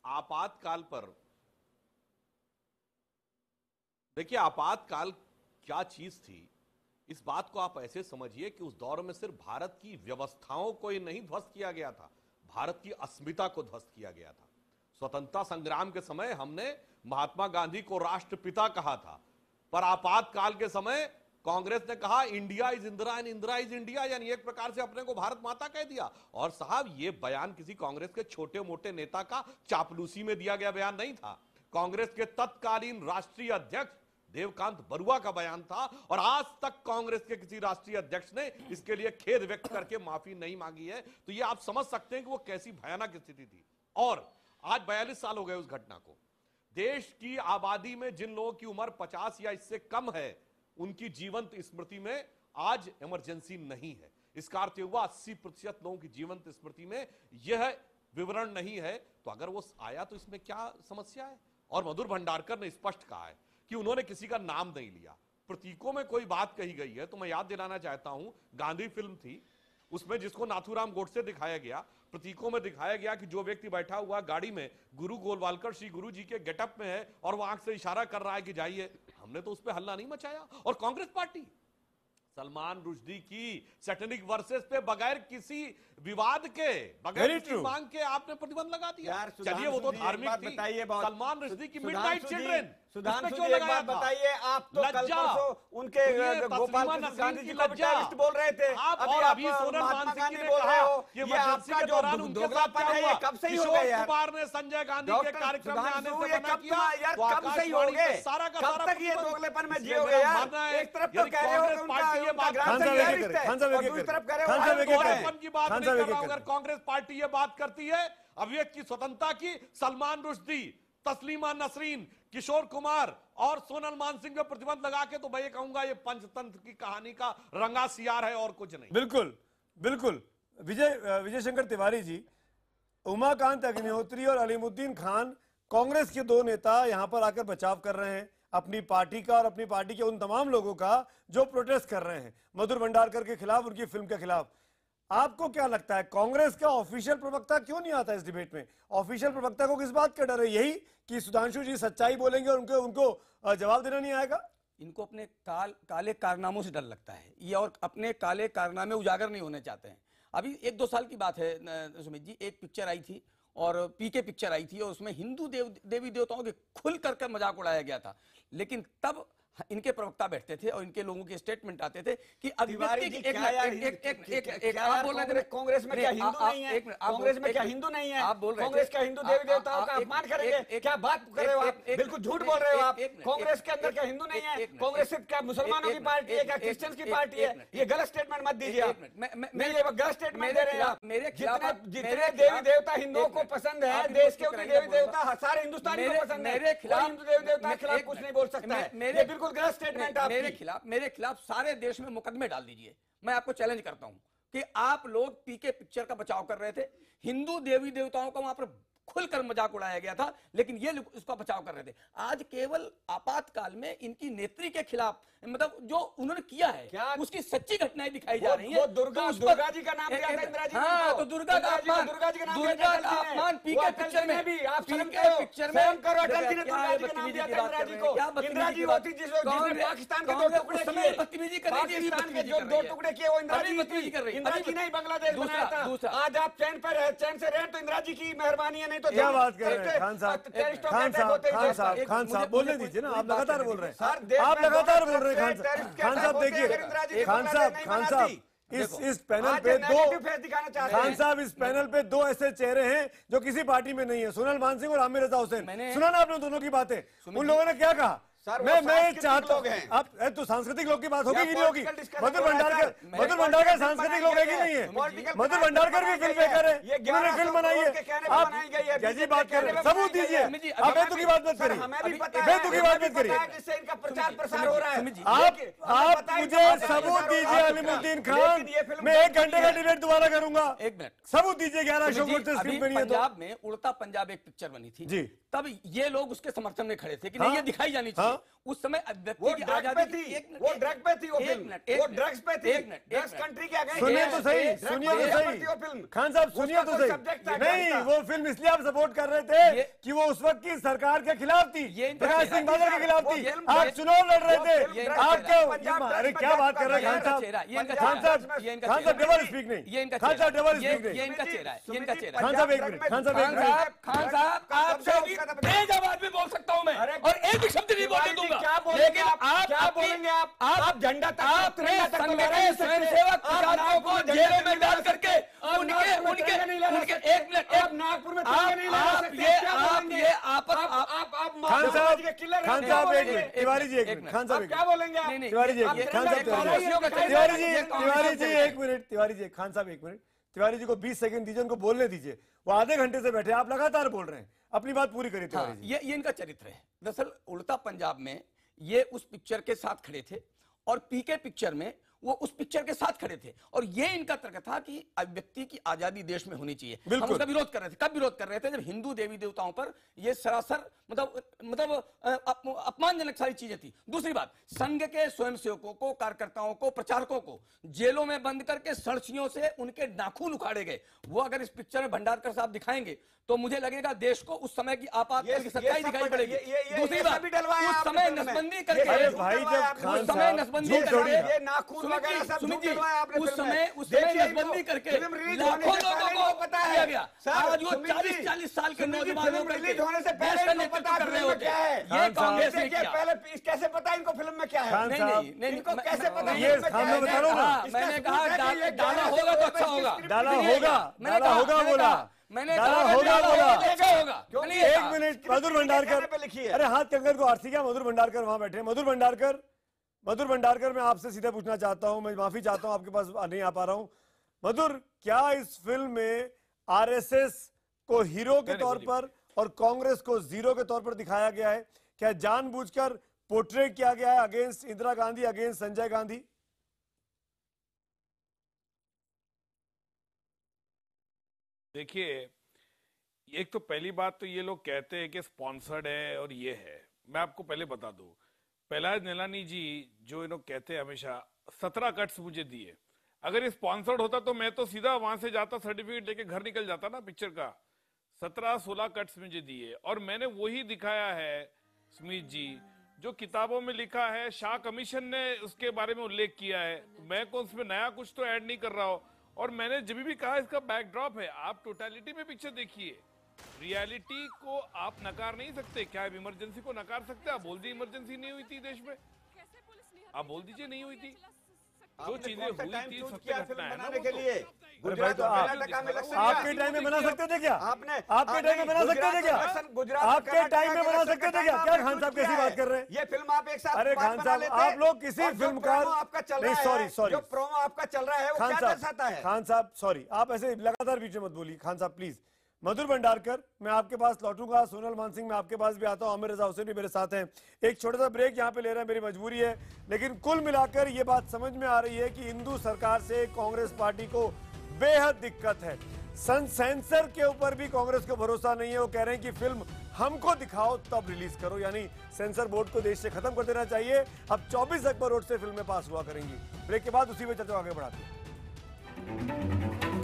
आपातकाल क्या चीज थी, इस बात को आप ऐसे समझिए कि उस दौर में सिर्फ भारत की व्यवस्थाओं को ही नहीं ध्वस्त किया गया था, भारत की अस्मिता को ध्वस्त किया गया था। स्वतंत्रता संग्राम के समय हमने महात्मा गांधी को राष्ट्रपिता कहा था, पर आपातकाल के समय कांग्रेस ने कहा India is Indira and Indira is India, यानी एक प्रकार से अपने को भारत माता कह दिया। और साहब, ये बयान किसी कांग्रेस के छोटे मोटे नेता का चापलूसी में दिया गया बयान नहीं था। कांग्रेस के तत्कालीन राष्ट्रीय अध्यक्ष देवकांत बरुआ का बयान था और आज तक कांग्रेस के किसी राष्ट्रीय अध्यक्ष ने इसके लिए खेद व्यक्त करके माफी नहीं मांगी है। तो ये आप समझ सकते हैं कि वो कैसी भयानक स्थिति थी। और आज 42 साल हो गए उस घटना को। देश की आबादी में जिन लोगों की उम्र 50 या इससे कम है, उनकी जीवंत स्मृति में आज इमरजेंसी नहीं है। इसका अर्थ हुआ 80% लोगों की जीवंत स्मृति में यह विवरण नहीं है। तो अगर वो आया तो इसमें क्या समस्या है? और मधुर भंडारकर ने स्पष्ट कहा है कि उन्होंने किसी का नाम नहीं लिया। प्रतीकों में कोई बात कही गई है तो मैं याद दिलाना चाहता हूं, गांधी फिल्म थी, उसमें जिसको नाथूराम गोडसे दिखाया गया, प्रतीकों में दिखाया गया कि जो व्यक्ति बैठा हुआ गाड़ी में गुरु गोलवालकर श्री गुरु जी के गेटअप में है और वो आंख से इशारा कर रहा है कि जाइए। हमने तो उस पर हल्ला नहीं मचाया। और कांग्रेस पार्टी सलमान रुश्दी की सैटेनिक वर्सेस पे बगैर किसी विवाद के, बगैर किसी मांग के आपने प्रतिबंध लगा दिया। चलिए, वो तो धार्मिक थी। सलमान रुश्दी की मिडनाइट चिल्ड्रन, सुधांशु जी एक बात बताइए, आप तो कल परसों उनके गोपाल कृष्ण गांधी जी को टेररिस्ट बोल रहे थे, अभी सोनल महात्मा गांधी बोल रहे हो। ये आपका जो दोगलापन है, ये कब सही हो गया यार? कुमार ने संजय गांधी के कार्यक्रम में आने से मना किया, यार कब सही हो गए? कब तक ये दोगलेपन में जियोगे यार? एक तरफ तो कह रहे हो उनका ग्रांड है, दूसरी तरफ कह रहे हो अगर कांग्रेस पार्टी ये बात करती है अभिव्यक्ति की स्वतंत्रता की, सलमान रुश्दी, तस्लीमा नसरीन, किशोर कुमार और सोनल मानसिंह पे प्रतिबंध लगा के, तो मैं ये कहूंगा ये पंचतंत्र की कहानी का रंगा सियार है और कुछ नहीं। बिल्कुल बिल्कुल। विजय शंकर तिवारी जी, उमाकांत अग्निहोत्री और अलीमुद्दीन खान कांग्रेस के दो नेता यहां पर आकर बचाव कर रहे हैं अपनी पार्टी का और अपनी पार्टी के उन तमाम लोगों का जो प्रोटेस्ट कर रहे हैं मधुर भंडारकर के खिलाफ, उनकी फिल्म के खिलाफ। आपको क्या लगता है कांग्रेस का ऑफिशियल प्रवक्ता क्यों नहीं आता इस डिबेट में? ऑफिशियल प्रवक्ता को किस बात का डर है? यही कि सुधांशु जी सच्चाई बोलेंगे और उनको जवाब देना नहीं आएगा? इनको अपने काले कारनामों से डर लगता है ये, और अपने काले कारनामे उजागर नहीं होने चाहते हैं। अभी 1-2 साल की बात है सुमित जी, एक पिक्चर आई थी और पीके पिक्चर आई थी और उसमें हिंदू देवी देवताओं के खुल कर मजाक उड़ाया गया था। लेकिन तब इनके प्रवक्ता बैठते थे और इनके लोगों के स्टेटमेंट आते थे कि आप बोल रहे थे कांग्रेस में क्या हिंदू नहीं है, कांग्रेस में क्या हिंदू नहीं है, आप बोल रहे कांग्रेस क्या हिंदू देवी देवताओं का अपमान करेंगे, क्या बात कर रहे हो आप, बिल्कुल झूठ बोल रहे हो आप। कांग्रेस के अंदर क्या हिंदू नहीं है, कांग्रेस सिर्फ क्या मुसलमानों की पार्टी है, क्या क्रिश्चियंस की पार्टी है, ये गलत स्टेटमेंट मत दीजिए आप, नहीं ये गलत स्टेटमेंट दे रहे हैं आप। जितने देवी देवता हिंदुओं को पसंद है, देश के उतने देवी देवता सारे हिंदुस्तानी को पसंद है, हिंदू देवी देवता के खिलाफ कुछ नहीं बोल सकता है, ये बिल्कुल गलत स्टेटमेंट मेरे खिलाफ सारे देश में मुकदमे डाल दीजिए। मैं आपको चैलेंज करता हूं कि आप लोग पीके पिक्चर का बचाव कर रहे थे, हिंदू देवी देवताओं का वहां पर खुलकर मजाक उड़ाया गया था, लेकिन ये लोग इसका बचाव कर रहे थे। आज केवल आपातकाल में इनकी नेत्री के खिलाफ, मतलब जो उन्होंने किया है क्या उसकी सच्ची घटनाएं दिखाई जा रही हैं। दुर्गा जी का नाम दिया था इंदिरा जी, हाँ, तो दुर्गा का अपमान पीके पिक्चर में भी, आप पिक्चर में इंदिरा जी होती जिसने पाकिस्तान के 2 टुकड़े किए, बदतमीजी कर रही है, पाकिस्तान के जो 2 टुकड़े किए वो इंदिरा जी कर रही है, इंदिरा जी नहीं बांग्लादेश बनाया था। आज आप चैन पर है, चैन से रहे तो इंदिरा जी की मेहरबानी है, नहीं तो क्या बात कर रहे हैं खान साहब, खान साहब बोलने दीजिए ना, आप लगातार बोल रहे हैं, आप लगातार बोल रहे हैं। खान साहब देखिए, खान साहब इस पैनल पे खान साहब इस पैनल पे 2 ऐसे चेहरे हैं जो किसी पार्टी में नहीं है, सोनल मान सिंह और आमिर रजा हुसैन। सुना ना आपने दोनों की बातें, उन लोगों ने क्या कहा। मैं चाहता हूँ अब तो सांस्कृतिक लोग की बात होगी कि नहीं होगी। मधुर भंडारकर सांस्कृतिक लोग है कि नहीं है? मधुर भंडारकर भी फिल्म मेकर है, उन्होंने फिल्म बनाई है। आप कैसी बात कर रहे हैं, सबूत दीजिए। आप बेतु की बात मत करिए, बेतु की बात मत करिए। प्रचार प्रसार हो रहा है, आप मुझे सबूत दीजिए। अलीमुद्दीन खान, मैं 1 घंटे का डिबेट दोबारा करूंगा, 1 मिनट सबूत दीजिए। 11 अशोक स्क्रीन पे नहीं है। पंजाब में उड़ता पंजाब एक पिक्चर बनी थी जी, तब ये लोग उसके समर्थन में खड़े थे कि नहीं ये दिखाई जानी चाहिए। उस समय व्यक्ति की आजादी थी, वो ड्रग पे थी, वो ड्रग्स पे थी, ड्रग्स कंट्री के आगे। सुनिए तो सही खान साहब, सुनिए तो सही। नहीं, वो फिल्म इसलिए आप सपोर्ट कर रहे थे कि वो उस वक्त की सरकार के खिलाफ थी, प्रकाश सिंह बादल के खिलाफ थी। आप चुनाव लड़ रहे थे, आप अरे क्या बात कर रहे हैं खान साहब? खान साहब डबल स्पीक नहीं, खान साहब डबल स्पीक नहीं, ये इनका चेहरा है, ये इनका चेहरा है। खान साहब 1 मिनट, खान साहब आपसे बेजवाब भी बोल सकता हूं मैं, और एक भी शब्द नहीं बोलने दूंगा। लेकिन आप क्या बोलेंगे? आप झंडा अपने संघ के स्वयंसेवक प्रचारकों को जेलों में डाल करके उनके एक मिनट, आप नागपुर में नहीं लगा सकते। खान साहब 1 मिनट, तिवारी जी 1 मिनट, खान साहब क्या बोलेंगे? तिवारी जी 1 मिनट, खान साहब तिवारी जी 1 मिनट, तिवारी जी खान साहब 1 मिनट, तिवारी जी को 20 सेकंड दीजिए, उनको बोलने दीजिए। वो आधे घंटे से बैठे, आप लगातार बोल रहे हैं, अपनी बात पूरी करिए तिवारी जी। ये इनका चरित्र है। दरअसल उड़ता पंजाब में ये उस पिक्चर के साथ खड़े थे और पीके पिक्चर में वो उस पिक्चर के साथ खड़े थे, और ये इनका तर्क था कि व्यक्ति की आजादी देश में होनी चाहिए। हम उसका विरोध कर रहे थे। कब विरोध कर रहे थे? जब हिंदू देवी देवताओं पर ये सरासर मतलब अपमानजनक सारी चीजें थी। दूसरी बात, संघ के स्वयंसेवकों को, कार्यकर्ताओं को, प्रचारकों को जेलों में बंद करके सड़सियों से उनके नाखून उखाड़े गए। वो अगर इस पिक्चर में भंडारकर साहब दिखाएंगे तो मुझे लगेगा देश को उस समय की आपातकाल की सच्चाई दिखाई पड़ेगी। दूसरी बात, उस समय नसबंदी करके उस समय नसबंदी करके सुमित जी उस समय नसबंदी करके लाखों लोगों को किया गया। आज वो 40-40 साल के नौजवानों को रिलीज होने से पहले कर रहे होते हैं। ये कांग्रेस ने किया। पहले कैसे पता इनको फिल्म में क्या है? नहीं, इनको कैसे पता? मैंने कहा डाला होगा तो अच्छा होगा, डाला होगा बोला, मैंने कहा होगा बोला। 1 मिनट, मधुर भंडारकर, अरे हाथ कंकर को आरसी क्या? मधुर भंडारकर वहां बैठे। मधुर भंडारकर मैं आपसे सीधे पूछना चाहता हूं, मैं माफी चाहता हूं, आपके पास नहीं आ पा रहा हूं। मधुर, क्या इस फिल्म में आरएसएस को हीरो के तौर पर और कांग्रेस को जीरो के तौर पर दिखाया गया है? क्या जानबूझकर पोर्ट्रेट किया गया है अगेंस्ट इंदिरा गांधी, अगेंस्ट संजय गांधी? देखिए, एक तो पहली बात तो ये लोग कहते हैं कि स्पॉन्सर्ड है और ये है। मैं आपको पहले बता दूं, प्रहलाद निलानी जी जो ये लोग कहते हैं हमेशा 17 कट्स मुझे दिए। अगर ये स्पॉन्सर्ड होता तो मैं तो सीधा वहां से जाता, सर्टिफिकेट लेके घर निकल जाता ना पिक्चर का। 17-16 कट्स मुझे दिए और मैंने वही दिखाया है सुमित जी जो किताबों में लिखा है। शाह कमीशन ने उसके बारे में उल्लेख किया है। मैं को उसमें नया कुछ तो ऐड नहीं कर रहा हूं। और मैंने जब भी कहा इसका बैकड्रॉप है, आप टोटलिटी में पिक्चर देखिए, रियलिटी को आप नकार नहीं सकते। क्या आप इमरजेंसी को नकार सकते? आप बोल दीजिए इमरजेंसी नहीं हुई थी देश में, आप बोल दीजिए नहीं हुई थी। जो चीजें हुई थी सत्य घटना है ना के लिए। गुजरात आपके टाइम में बना सकते थे क्या? आपके टाइम में बना सकते थे क्या? आपके टाइम में बना सकते थे क्या? क्या खान साहब कैसी बात कर रहे हैं? ये फिल्म आप एक साथ अरे खान साहब, आप लोग किसी फिल्मकार आपका चल रहा है, सॉरी जो प्रोमो आपका चल रहा है वो क्या दर्शाता है? खान साहब सॉरी, आप ऐसे लगातार बीच में मत बोलिए खान साहब प्लीज। मधुर भंडारकर, मैं आपके पास लौटूंगा। सोनल मानसिंह, मैं आपके पास भी आता हूं। आमिर रजा हुसैन भी मेरे साथ हैं। एक छोटा सा ब्रेक यहां पे ले रहे हैं, मेरी मजबूरी है, लेकिन कुल मिलाकर ये बात समझ में आ रही है कि हिंदू सरकार से कांग्रेस पार्टी को बेहद दिक्कत है। सेंसर के ऊपर भी कांग्रेस को भरोसा नहीं है। वो कह रहे हैं कि फिल्म हमको दिखाओ तब रिलीज करो, यानी सेंसर बोर्ड को देश से खत्म कर देना चाहिए। अब 24 अक्टूबर रोड से फिल्में पास हुआ करेंगी। ब्रेक के बाद उसी में चर्चा आगे बढ़ाते हैं।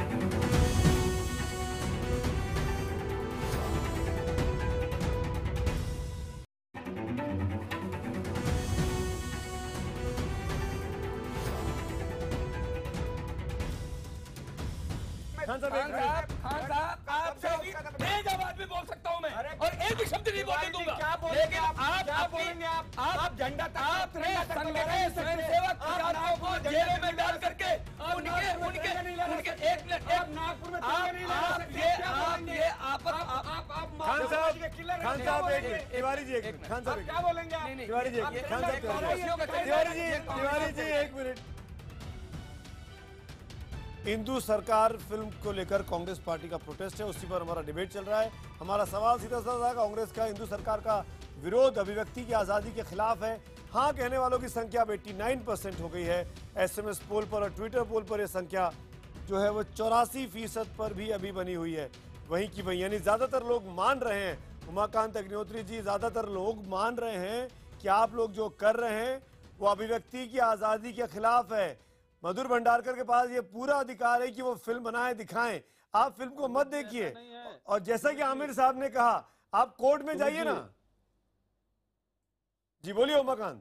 खान साहब आपसे बेजवाब भी बोल सकता हूं मैं, और एक भी शब्द नहीं बोलने दूंगा। लेकिन आप बोलेंगे, आप झंडा स्वयंसेवक को जेलों में डाल करके उनके एक नागपुर में खान साहब एक मिनट, तिवारी जी एक मिनट, खान साहब क्या बोलेंगे? तिवारी जी खान साहब तिवारी जी एक मिनट। हिंदू सरकार फिल्म को लेकर कांग्रेस पार्टी का प्रोटेस्ट है, उसी पर हमारा डिबेट चल रहा है। हमारा सवाल सीधा सा था, कांग्रेस का हिंदू सरकार का विरोध अभिव्यक्ति की आज़ादी के खिलाफ है। हाँ कहने वालों की संख्या अब 89% हो गई है। SMS पोल पर और ट्विटर पोल पर यह संख्या जो है वो 84% पर भी अभी बनी हुई है। वहीं की वहीं, यानी ज्यादातर लोग मान रहे हैं, उमाकांत अग्निहोत्री जी, ज्यादातर लोग मान रहे हैं कि आप लोग जो कर रहे हैं वो अभिव्यक्ति की आज़ादी के खिलाफ है। मधुर भंडारकर के पास ये पूरा अधिकार है कि वो फिल्म बनाए दिखाएं, आप फिल्म को मत देखिए। और जैसा कि आमिर साहब ने कहा, आप कोर्ट में जाइए ना। जी बोलिए उमाकांत।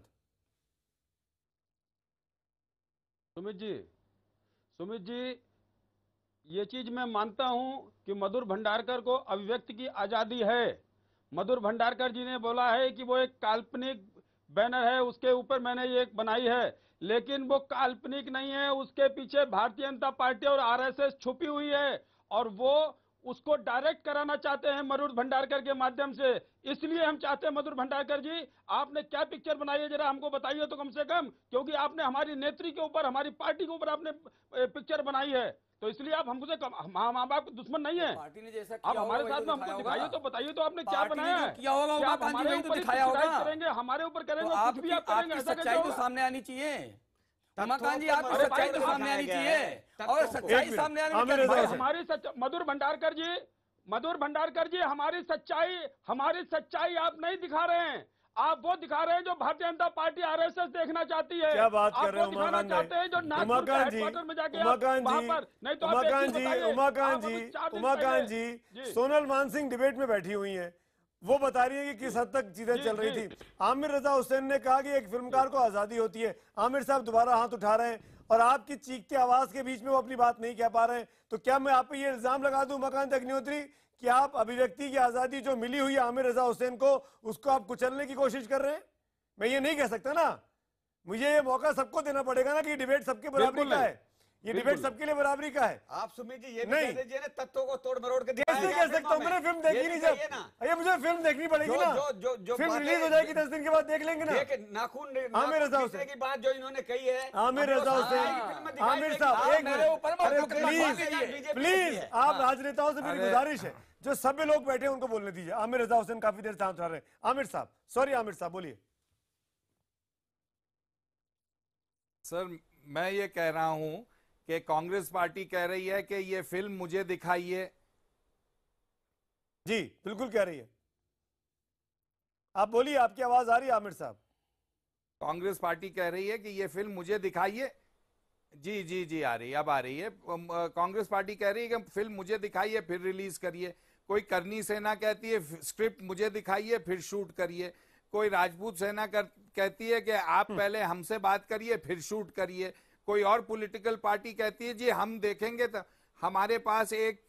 सुमित जी ये चीज मैं मानता हूं कि मधुर भंडारकर को अभिव्यक्ति की आजादी है। मधुर भंडारकर जी ने बोला है कि वो एक काल्पनिक बैनर है, उसके ऊपर मैंने ये एक बनाई है, लेकिन वो काल्पनिक नहीं है। उसके पीछे भारतीय जनता पार्टी और RSS छुपी हुई है, और वो उसको डायरेक्ट कराना चाहते हैं मधुर भंडारकर के माध्यम से। इसलिए हम चाहते हैं मधुर भंडारकर जी, आपने क्या पिक्चर बनाई है जरा हमको बताइए तो कम से कम, क्योंकि आपने हमारी नेत्री के ऊपर, हमारी पार्टी के ऊपर आपने पिक्चर बनाई है, तो इसलिए आप हमसे माँ बाप दुश्मन नहीं है। पार्टी ने जैसा आप हमारे साथ में हमको दिखाइए तो बताइए तो आपने क्या बनाया है। किया होगा क्या आप हमारे ऊपर करेंगे, हमारे ऊपर करेंगे, कुछ भी आप करेंगे, ऐसा कैसे होगा? सामने आनी चाहिए उमाकांत जी, आपकी सच्चाई तो सामने आनी चाहिए, और सच्चाई सामने आने में हमारी मधुर भंडारकर जी हमारी सच्चाई आप नहीं दिखा रहे हैं। आप वो दिखा रहे हैं जो भारतीय जनता पार्टी RSS देखना चाहती है। क्या बात कर रहे हैं उमाकांत चाहते हैं जो उमाकांत जी सोनल मानसिंह डिबेट में बैठी हुई हैं, वो बता रही है कि किस हद तक चीजें चल रही थी। आमिर रजा हुसैन ने कहा कि एक फिल्मकार को आजादी होती है। आमिर साहब दोबारा हाथ उठा रहे हैं और आपकी चीखते आवाज के बीच में वो अपनी बात नहीं कह पा रहे हैं। तो क्या मैं आप पे ये इल्जाम लगा दूं उमाकांत अग्निहोत्री कि आप अभिव्यक्ति की आजादी जो मिली हुई है आमिर रजा हुसैन को, उसको आप कुचलने की कोशिश कर रहे हैं? मैं ये नहीं कह सकता ना, मुझे ये मौका सबको देना पड़ेगा ना कि डिबेट सबके बराबरी का है, ये डिबेट सबके लिए बराबरी का है। आप सुमित जी ये नहीं कह दीजिए ना, तत्वों को तोड़ मरोड़ के कैसे कह सकता हूँ? मैंने फिल्म देखी नहीं, जब ये मुझे फिल्म देखनी पड़ेगी ना, फिल्म रिलीज हो जाएगी 10 दिन के बाद देख लेंगे ना। नाखून आमिर रजा हुसैन की बात जो इन्होंने कही है, आमिर रजा हुसैन, आमिर साहब एक मिनट प्लीज, आप राजनेताओं से मेरी गुजारिश है, जो सभी लोग बैठे हैं उनको बोलने दीजिए। आमिर रजा हुसैन काफी देर से हाथ उठा रहे हैं। आमिर साहब, सॉरी आमिर साहब बोलिए। सर मैं ये कह रहा हूं कि कांग्रेस पार्टी कह रही है कि ये फिल्म मुझे दिखाइए। जी बिल्कुल कह रही है, आप बोलिए, आपकी आवाज आ रही है आमिर साहब। कांग्रेस पार्टी कह रही है कि ये फिल्म मुझे दिखाइए। जी जी जी आ रही है, अब आ रही है। कांग्रेस पार्टी कह रही है कि फिल्म मुझे दिखाइए फिर रिलीज करिए। कोई करनी सेना कहती है स्क्रिप्ट मुझे दिखाइए फिर शूट करिए। कोई राजपूत सेना कहती है कि आप पहले हमसे बात करिए फिर शूट करिए। कोई और पॉलिटिकल पार्टी कहती है जी हम देखेंगे। तो हमारे पास एक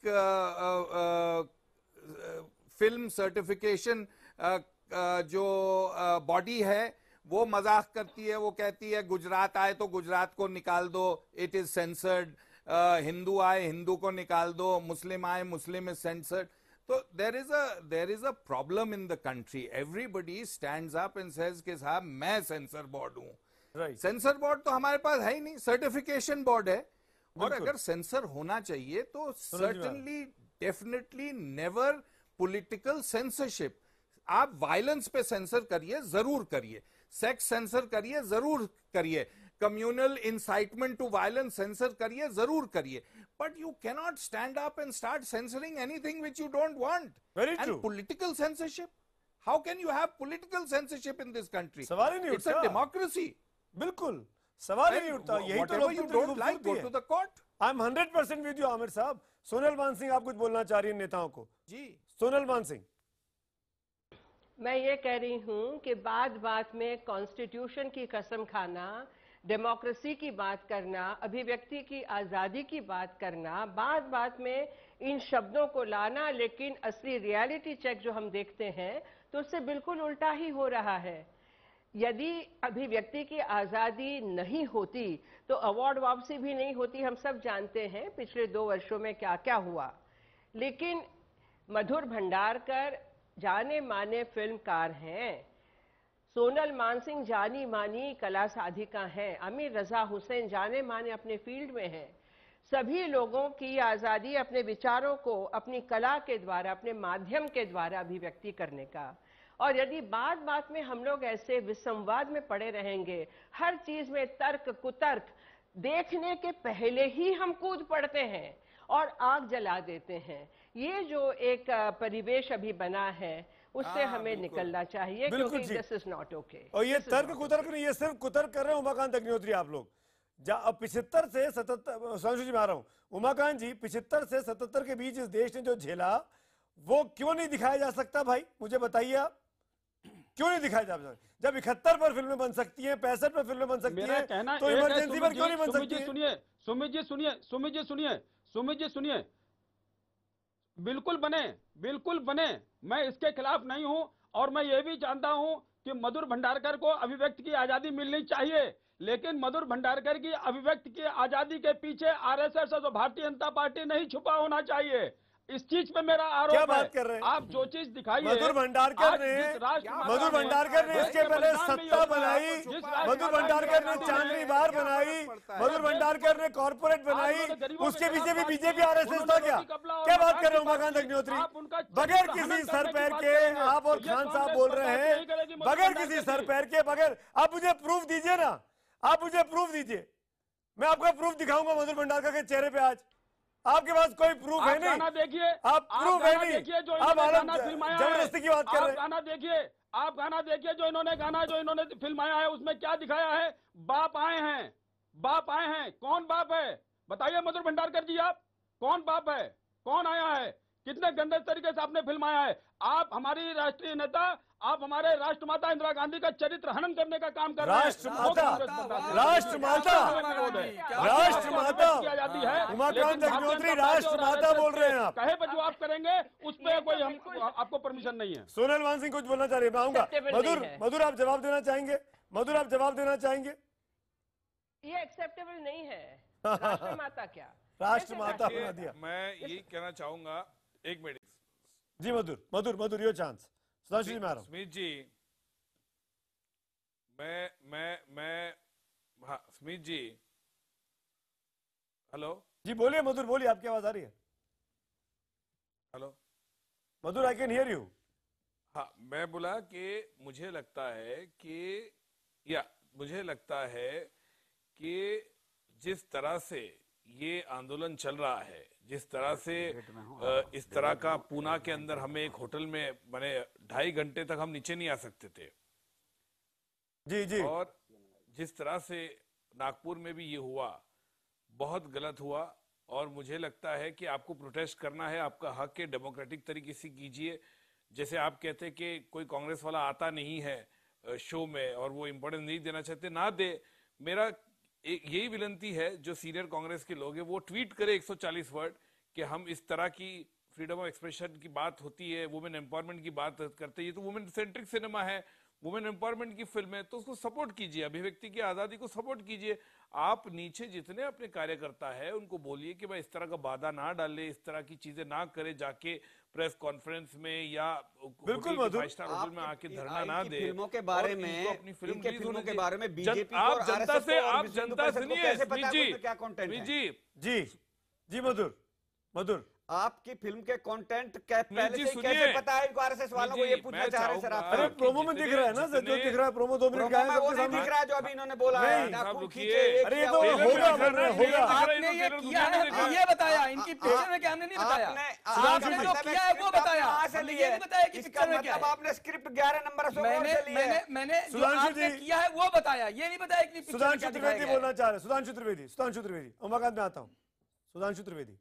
फिल्म सर्टिफिकेशन जो बॉडी है वो मजाक करती है, वो कहती है गुजरात आए तो गुजरात को निकाल दो, इट इज सेंसर्ड, हिंदू आए हिंदू को निकाल दो, मुस्लिम आए मुस्लिम इज सेंसर्ड। तो there is a problem in the country. Everybody stands up and says कि साहब मैं सेंसर बोर्ड हूं। सेंसर बोर्ड तो हमारे पास है ही नहीं, सर्टिफिकेशन बोर्ड है। और अगर सेंसर होना चाहिए तो certainly definitely never political censorship. आप वायलेंस पे सेंसर करिए, जरूर करिए, सेक्स सेंसर करिए, जरूर करिए, communal incitement to violence censor करिए, जरूर करिए, but you cannot stand up and start censoring anything which you don't want. Very and true. Political censorship, how can you have political censorship in this country? सवाल ही नहीं It's a उठता। democracy. बिल्कुल सवाल ही नहीं उठता। यही तो Whatever you don't like, go to the court. I am 100% with you Aamir साहब। सोनल मान सिंह आप कुछ बोलना चाह रही हैं नेताओं को? जी सोनल मान सिंह। मैं ये कह रही हूं कि बात में कॉन्स्टिट्यूशन की कसम खाना, डेमोक्रेसी की बात करना, अभिव्यक्ति की आज़ादी की बात करना, बात में इन शब्दों को लाना, लेकिन असली रियलिटी चेक जो हम देखते हैं तो उससे बिल्कुल उल्टा ही हो रहा है। यदि अभिव्यक्ति की आज़ादी नहीं होती तो अवार्ड वापसी भी नहीं होती। हम सब जानते हैं पिछले 2 वर्षों में क्या क्या हुआ। लेकिन मधुर भंडारकर जाने माने फिल्मकार हैं, सोनल मानसिंह जानी मानी कला साधिका हैं, अमीर रजा हुसैन जाने माने अपने फील्ड में हैं। सभी लोगों की आज़ादी अपने विचारों को अपनी कला के द्वारा, अपने माध्यम के द्वारा अभिव्यक्ति करने का। और यदि बात में हम लोग ऐसे विसंवाद में पड़े रहेंगे, हर चीज में तर्क कुतर्क, देखने के पहले ही हम कूद पड़ते हैं और आग जला देते हैं। ये जो एक परिवेश अभी बना है उससे हमें निकलना चाहिए, क्योंकि दिस इज नॉट ओके। और ये तर्क कुतर्क नहीं, ये सिर्फ कुतर्क कर रहे हैं उमाकांत अग्निहोत्री आप लोग। 75 से 77 संशु जी में आ रहा हूं, उमाकांत जी 75 से 77 के बीच इस देश ने जो झेला वो क्यों नहीं दिखाया जा सकता भाई? मुझे बताइए आप, क्यों नहीं दिखाया जा सकता? जब 71 पर फिल्में बन सकती हैं, 65 पर फिल्में बन सकती हैं, तो इमरजेंसी पर क्यों नहीं बन सकती? सुमित जी सुनिए, बिल्कुल बने, मैं इसके खिलाफ नहीं हूं। और मैं ये भी जानता हूं कि मधुर भंडारकर को अभिव्यक्ति की आजादी मिलनी चाहिए, लेकिन मधुर भंडारकर की अभिव्यक्ति की आजादी के पीछे आरएसएस और भारतीय जनता पार्टी नहीं छुपा होना चाहिए। इस चीज पे मेरा आरोप क्या बात कर रहे हैं? आप जो चीज दिखाइए, मधुर भंडारकर ने इसके पहले सत्ता बनाई, मधुर भंडारकर ने चांदनी बार बनाई, मधुर भंडारकर ने कॉर्पोरेट बनाई, उसके पीछे भी बीजेपी आरएसएस था क्या? क्या बात कर रहे हो उमाकांत अग्निहोत्री? बगैर किसी सर पैर के आप और खान साहब बोल रहे हैं, बगैर किसी सर पैर के, बगैर। आप मुझे प्रूफ दीजिए ना, आप मुझे प्रूफ दीजिए, मैं आपको प्रूफ दिखाऊंगा मधुर भंडारकर के चेहरे पे। आज आपके पास कोई प्रूफ है नहीं, देखिए आप प्रूफ है नहीं, आप जबरदस्ती की बात कर रहे हैं। आप गाना देखिए जो इन्होंने फिल्माया है, उसमें क्या दिखाया है? बाप आए हैं। कौन बाप है बताइए मधुर भंडारकर जी? आप कौन बाप है? कौन आया है? कितने गंदे तरीके से आपने फिल्माया है। आप हमारी राष्ट्रीय नेता, आप हमारे राष्ट्रमाता इंदिरा गांधी का चरित्र हनन करने का काम कर रहे हैं। राष्ट्रमाता उमाकांत अग्निहोत्री राष्ट्रमाता बोल रहे हैं आप। कहे पर जो आप करेंगे उस पर कोई हम आपको परमिशन नहीं है। सोनल मान सिंह कुछ बोलना चाह रहे हैं, मैं आऊंगा। मधुर आप जवाब देना चाहेंगे? मधुर आप जवाब देना चाहेंगे? ये एक्सेप्टेबल नहीं है। राष्ट्रमाता क्या? राष्ट्रमाता बना दिया। मैं यही कहना चाहूंगा, एक मिनट जी। Madhur your chance. स्मित जी, मैं हाँ स्मित जी, हेलो जी बोलिए मधुर, बोलिए, आपकी आवाज आ रही है? Hello Madhur, I can hear you. हाँ, मैं बोला कि मुझे लगता है कि जिस तरह से ये आंदोलन चल रहा है, जिस तरह से इस तरह का पूना के अंदर हमें एक होटल में बने 2.5 घंटे तक हम नीचे नहीं आ सकते थे जी, और जिस तरह से नागपुर में भी ये हुआ, बहुत गलत हुआ। और मुझे लगता है कि आपको प्रोटेस्ट करना है, आपका हक है, डेमोक्रेटिक तरीके से कीजिए। जैसे आप कहते हैं कि कोई कांग्रेस वाला आता नहीं है शो में और वो इम्पोर्टेंस नहीं देना चाहते, ना दे। मेरा यही विनती है जो सीनियर कांग्रेस के लोग हैं वो ट्वीट करे 140 वर्ड कि हम इस तरह की फ्रीडम ऑफ एक्सप्रेशन की बात होती है, वुमेन एम्पावरमेंट की बात करते हैं, तो वुमेन सेंट्रिक सिनेमा है, वुमेन एम्पावरमेंट की फिल्म है, तो उसको सपोर्ट कीजिए, अभिव्यक्ति की आजादी को सपोर्ट कीजिए। आप नीचे जितने अपने कार्यकर्ता है उनको बोलिए कि भाई इस तरह का बाधा ना डाले, इस तरह की चीजें ना करे, जाके प्रेस कॉन्फ्रेंस में या बिल्कुल मधुर होटल में आके धरना ना दे। फिल्मों के बारे में, अपनी फिल्म के बारे में बीजेपी आप जनता से, आप जनता सुनिए जी मधुर आपकी फिल्म के कंटेंट पहले से कैसे पता है इनको? आरएसएस वालों को ये पूछना चाह रहे हैं सर आप। अरे प्रोमो में दिख रहा है ना, जो दिख रहा है प्रोमो 2 मिनट का है, वो नहीं दिख रहा है जो अभी इन्होंने बोला है। अरे ये तो होगा, आपने ये किया है ये बताया, इनकी पिक्चर में क्या हमने नहीं बताया, आपने जो किया है वो बताया, हमने ये नहीं बताया कि पिक्चर में क्या है। आपने स्क्रिप्ट 11 नंबर मैंने जो आपने किया है वो बताया, ये नहीं बताया कि सुधांशु त्रिवेदी बोलना चाह रहे। सुधांशु त्रिवेदी उमाकांत में आता हूँ। सुधांशु त्रिवेदी,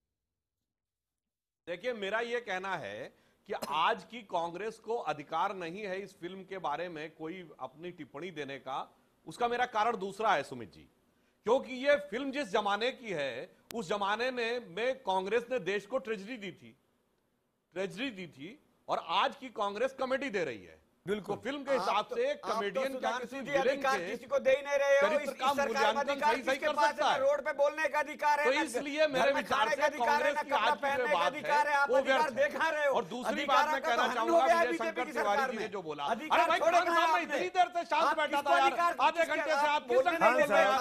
देखिए मेरा यह कहना है कि आज की कांग्रेस को अधिकार नहीं है इस फिल्म के बारे में कोई अपनी टिप्पणी देने का। उसका मेरा कारण दूसरा है सुमित जी, क्योंकि ये फिल्म जिस जमाने की है उस जमाने में कांग्रेस ने देश को ट्रेजरी दी थी और आज की कांग्रेस कॉमेडी दे रही है। बिल्कुल तो फिल्म के हिसाब से कॉमेडियन का किसी को दे ही नहीं रहे हो, इस सरकार में अधिकार किसके पास है? रोड पे बोलने का अधिकार है, तो इसलिए मेरे विचार से कांग्रेस की आज की बात है वो व्यर्थ देखा रहे हो। और दूसरी बात मैं कहना चाहूंगा विजय शंकर तिवारी जी ने जो बोला, अरे भाई खान साहब मैं इतनी देर से शांत बैठा था यार, आधे घंटे से आप किस खान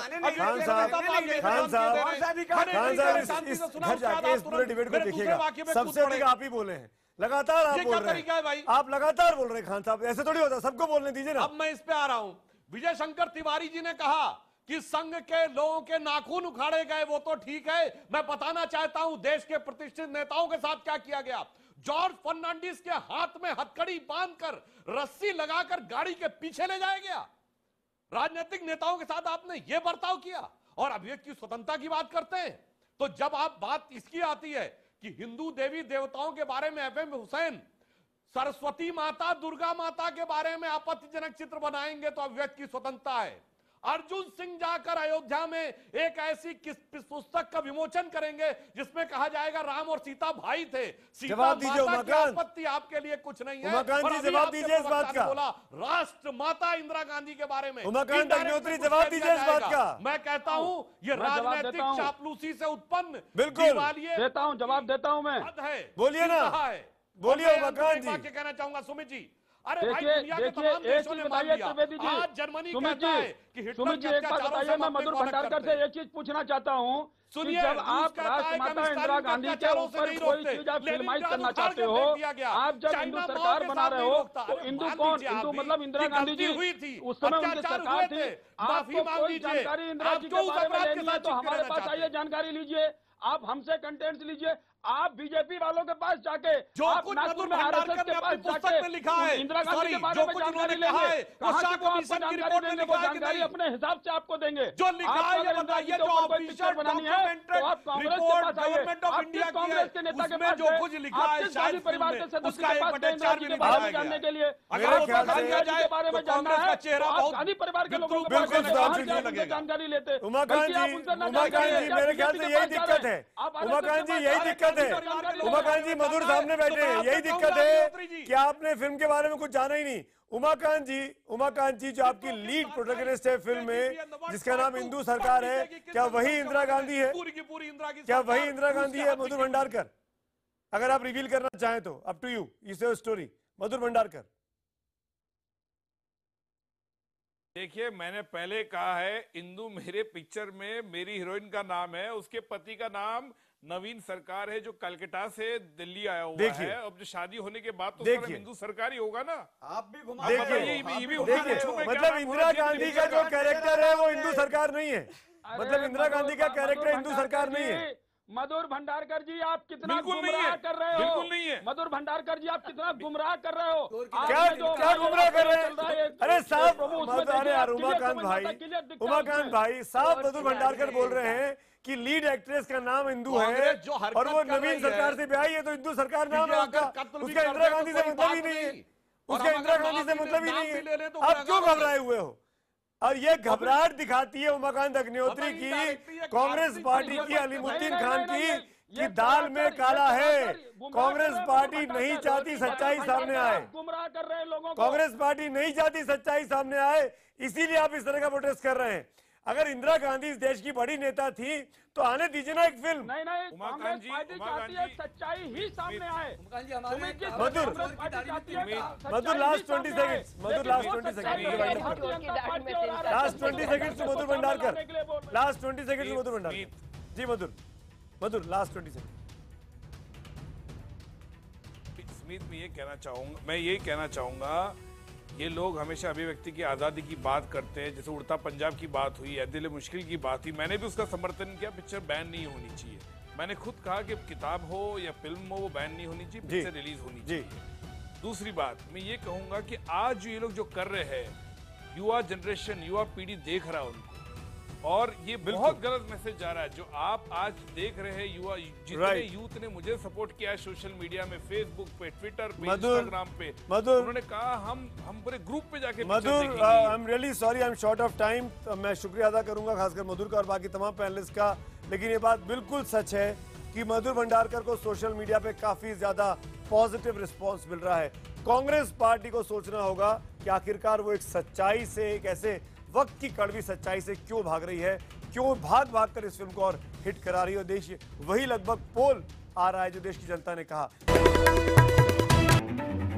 साहब घर जाके इस पूरे डिबेट को देखिएगा, सबसे अधिक आप ही बोले हैं, लगातार आप बोल रहे हैं, आप लगातार बोल रहे हैं खान साहब, ऐसे थोड़ी होता, सबको बोलने दीजिए ना। अब मैं इस पे आ रहा हूं। विजय शंकर तिवारी जी ने कहा कि संघ के लोगों के नाखून उखाड़े गए, वो तो ठीक है, मैं बताना चाहता हूं देश के प्रतिष्ठित नेताओं के साथ क्या किया गया। जॉर्ज फर्नांडिस के हाथ में हथकड़ी बांधकर रस्सी लगाकर गाड़ी के पीछे ले जाया गया। राजनीतिक नेताओं के साथ आपने यह बर्ताव किया और अभिव्यक्ति स्वतंत्रता की बात करते हैं। तो जब आप बात इसकी आती है कि हिंदू देवी देवताओं के बारे में एफएम हुसैन सरस्वती माता दुर्गा माता के बारे में आपत्तिजनक चित्र बनाएंगे तो अभिव्यक्ति की स्वतंत्रता है। अर्जुन सिंह जाकर अयोध्या में एक ऐसी पुस्तक का विमोचन करेंगे जिसमें कहा जाएगा राम और सीता भाई थे। जवाब दीजिए की आपत्ति आपके लिए कुछ नहीं है। उमाकांत जी जवाब दीजिए इस बात का। बोला राष्ट्र माता इंदिरा गांधी के बारे में। उमाकांत अग्निहोत्री जवाब दीजिए इस बात का। मैं कहता हूं ये राजनीतिक चापलूसी से उत्पन्न बिल्कुल देता हूं, जवाब देता हूं मैं। बोलिए ना, बोलिए उमाकांत जी। कहना चाहूंगा सुमित जी, अरे देखिए एक चीज बताइए त्रिवेदी जी, सुमित जी एक बात बताइए, मैं मधुर भंडारकर से एक चीज पूछना चाहता हूँ कि जब आप राष्ट्रमाता इंदिरा गांधी के ऊपर कोई चीज आप फिल्माइज करना चाहते हो, आप जब हिंदू सरकार बना रहे हो तो हिंदू कौन, हिंदू मतलब इंदिरा गांधी जी उस समय उनकी सरकार थी, आपको कोई जानकारी इंदिरा जी के बारे में लेनी है तो हमारे पास आइए, जानकारी लीजिए, आप हमसे कंटेंट लीजिए। आप बीजेपी वालों के पास जाके जो कुछ नागपुर में आरएसएस के पास जाके में लिखा है, इंदिरा गांधी के बारे में जानकारी लेंगे, कहां से वो आपको जानकारी देंगे, वो जानकारी अपने हिसाब से आपको देंगे। जो लिखा है ये बताइए, जो कोई पिक्चर बनानी है तो आप कांग्रेस के पास आइए, आप किस कांग्रेस के नेता के पास जो कुछ लिखा है शादी परिवार के सदस्य के पास इंदिरा जी के बारे में जानने के लिए, अगर इंदिरा जी के बारे में जानना है तो आप शादी परिवार के लोगों के पास जानकारी लेते। उमाकांत जी मेरे ख्याल से यही दिक्कत है, उमाकांत जी यही दिक्कत है, उमाकांत जी मधुर सामने बैठे हैं, यही दिक्कत है कि आपने फिल्म के बारे में कुछ जाना ही नहीं। उमाकांत जी जो आपकी लीड प्रोटैगनिस्ट है फिल्म में, जिसका नाम हिंदू सरकार है, क्या वही इंदिरा गांधी है? क्या वही इंदिरा गांधी है मधुर भंडारकर? अगर आप रिवील करना चाहें तो अप टू यू, इसे स्टोरी मधुर भंडारकर। देखिए मैंने पहले कहा है, इंदू मेरे पिक्चर में मेरी हीरोइन का नाम है, उसके पति का नाम नवीन सरकार है जो कलकत्ता से दिल्ली आया हुआ है। अब जो शादी होने के बाद तो हिंदू सरकार ही होगा ना। आप भी घुमा देखिए मतलब इंदिरा गांधी का जो कैरेक्टर है वो हिंदू सरकार नहीं है, मतलब इंदिरा गांधी का कैरेक्टर हिंदू सरकार नहीं है। मधुर भंडारकर जी आप कितना गुमराह कर रहे हो, बिल्कुल नहीं है। मधुर भंडारकर जी आप कितना गुमराह कर रहे हो, क्या गुमराह कर रहे हैं? अरे साहब उमाकांत भाई साहब मधुर भंडारकर बोल रहे हैं कि लीड एक्ट्रेस का नाम हिंदू है और वो नवीन सरकार से ब्याही है तो हिंदू सरकार नाम है उसका इंदिरा गांधी से मतलब ही नहीं है, उसका इंदिरा गांधी से मतलब ही नहीं है। आप क्यों घबराए हुए हो? और ये घबराहट दिखाती है उमाकांत अग्निहोत्री की, कांग्रेस पार्टी की, अलीमुद्दीन खान की, कि दाल में काला है। कांग्रेस पार्टी नहीं चाहती सच्चाई सामने आए, गुमराह कर रहे हैं लोगों को। कांग्रेस पार्टी नहीं चाहती सच्चाई सामने आए, इसीलिए आप इस तरह का प्रोटेस्ट कर रहे हैं। अगर इंदिरा गांधी इस देश की बड़ी नेता थी तो आने दीजिए ना एक फिल्म। नहीं, कांग्रेस पार्टी चाहती है सच्चाई ही सामने आए। Madhur last 20 seconds, Madhur last 20 seconds, last 20 seconds Madhur Bhandarkar, last 20 seconds Madhur Bhandarkar ji. Madhur last 20 second. Smit, मैं यही कहना चाहूंगा ये लोग हमेशा अभिव्यक्ति की आजादी की बात करते हैं। जैसे उड़ता पंजाब की बात हुई, दिल मुश्किल की बात हुई, मैंने भी उसका समर्थन किया, पिक्चर बैन नहीं होनी चाहिए। मैंने खुद कहा कि किताब हो या फिल्म हो वो बैन नहीं होनी चाहिए, पिक्चर रिलीज होनी चाहिए। दूसरी बात मैं ये कहूंगा कि आज जो ये लोग जो कर रहे हैं, युवा जनरेशन, युवा पीढ़ी देख रहा है उनको, और ये बहुत गलत मैसेज जा रहा है। जो आप आज देख रहे हैं, युवा जितने यूथ ने मुझे सपोर्ट किया है सोशल मीडिया में, फेसबुक पे, ट्विटर पे, इंस्टाग्राम पे, उन्होंने कहा हम पूरे ग्रुप पे जाके Madhur, I am really sorry, I am short of time. मैं शुक्रिया अदा करूंगा खासकर मधुर का और बाकी तमाम पैनलिस्ट का, लेकिन ये बात बिल्कुल सच है कि मधुर भंडारकर को सोशल मीडिया पे काफी ज्यादा पॉजिटिव रिस्पॉन्स मिल रहा है। कांग्रेस पार्टी को सोचना होगा कि आखिरकार वो एक सच्चाई से, एक ऐसे वक्त की कड़वी सच्चाई से क्यों भाग रही है, क्यों भाग कर इस फिल्म को और हिट करा रही है। देश वही लगभग पोल आ रहा है जो देश की जनता ने कहा।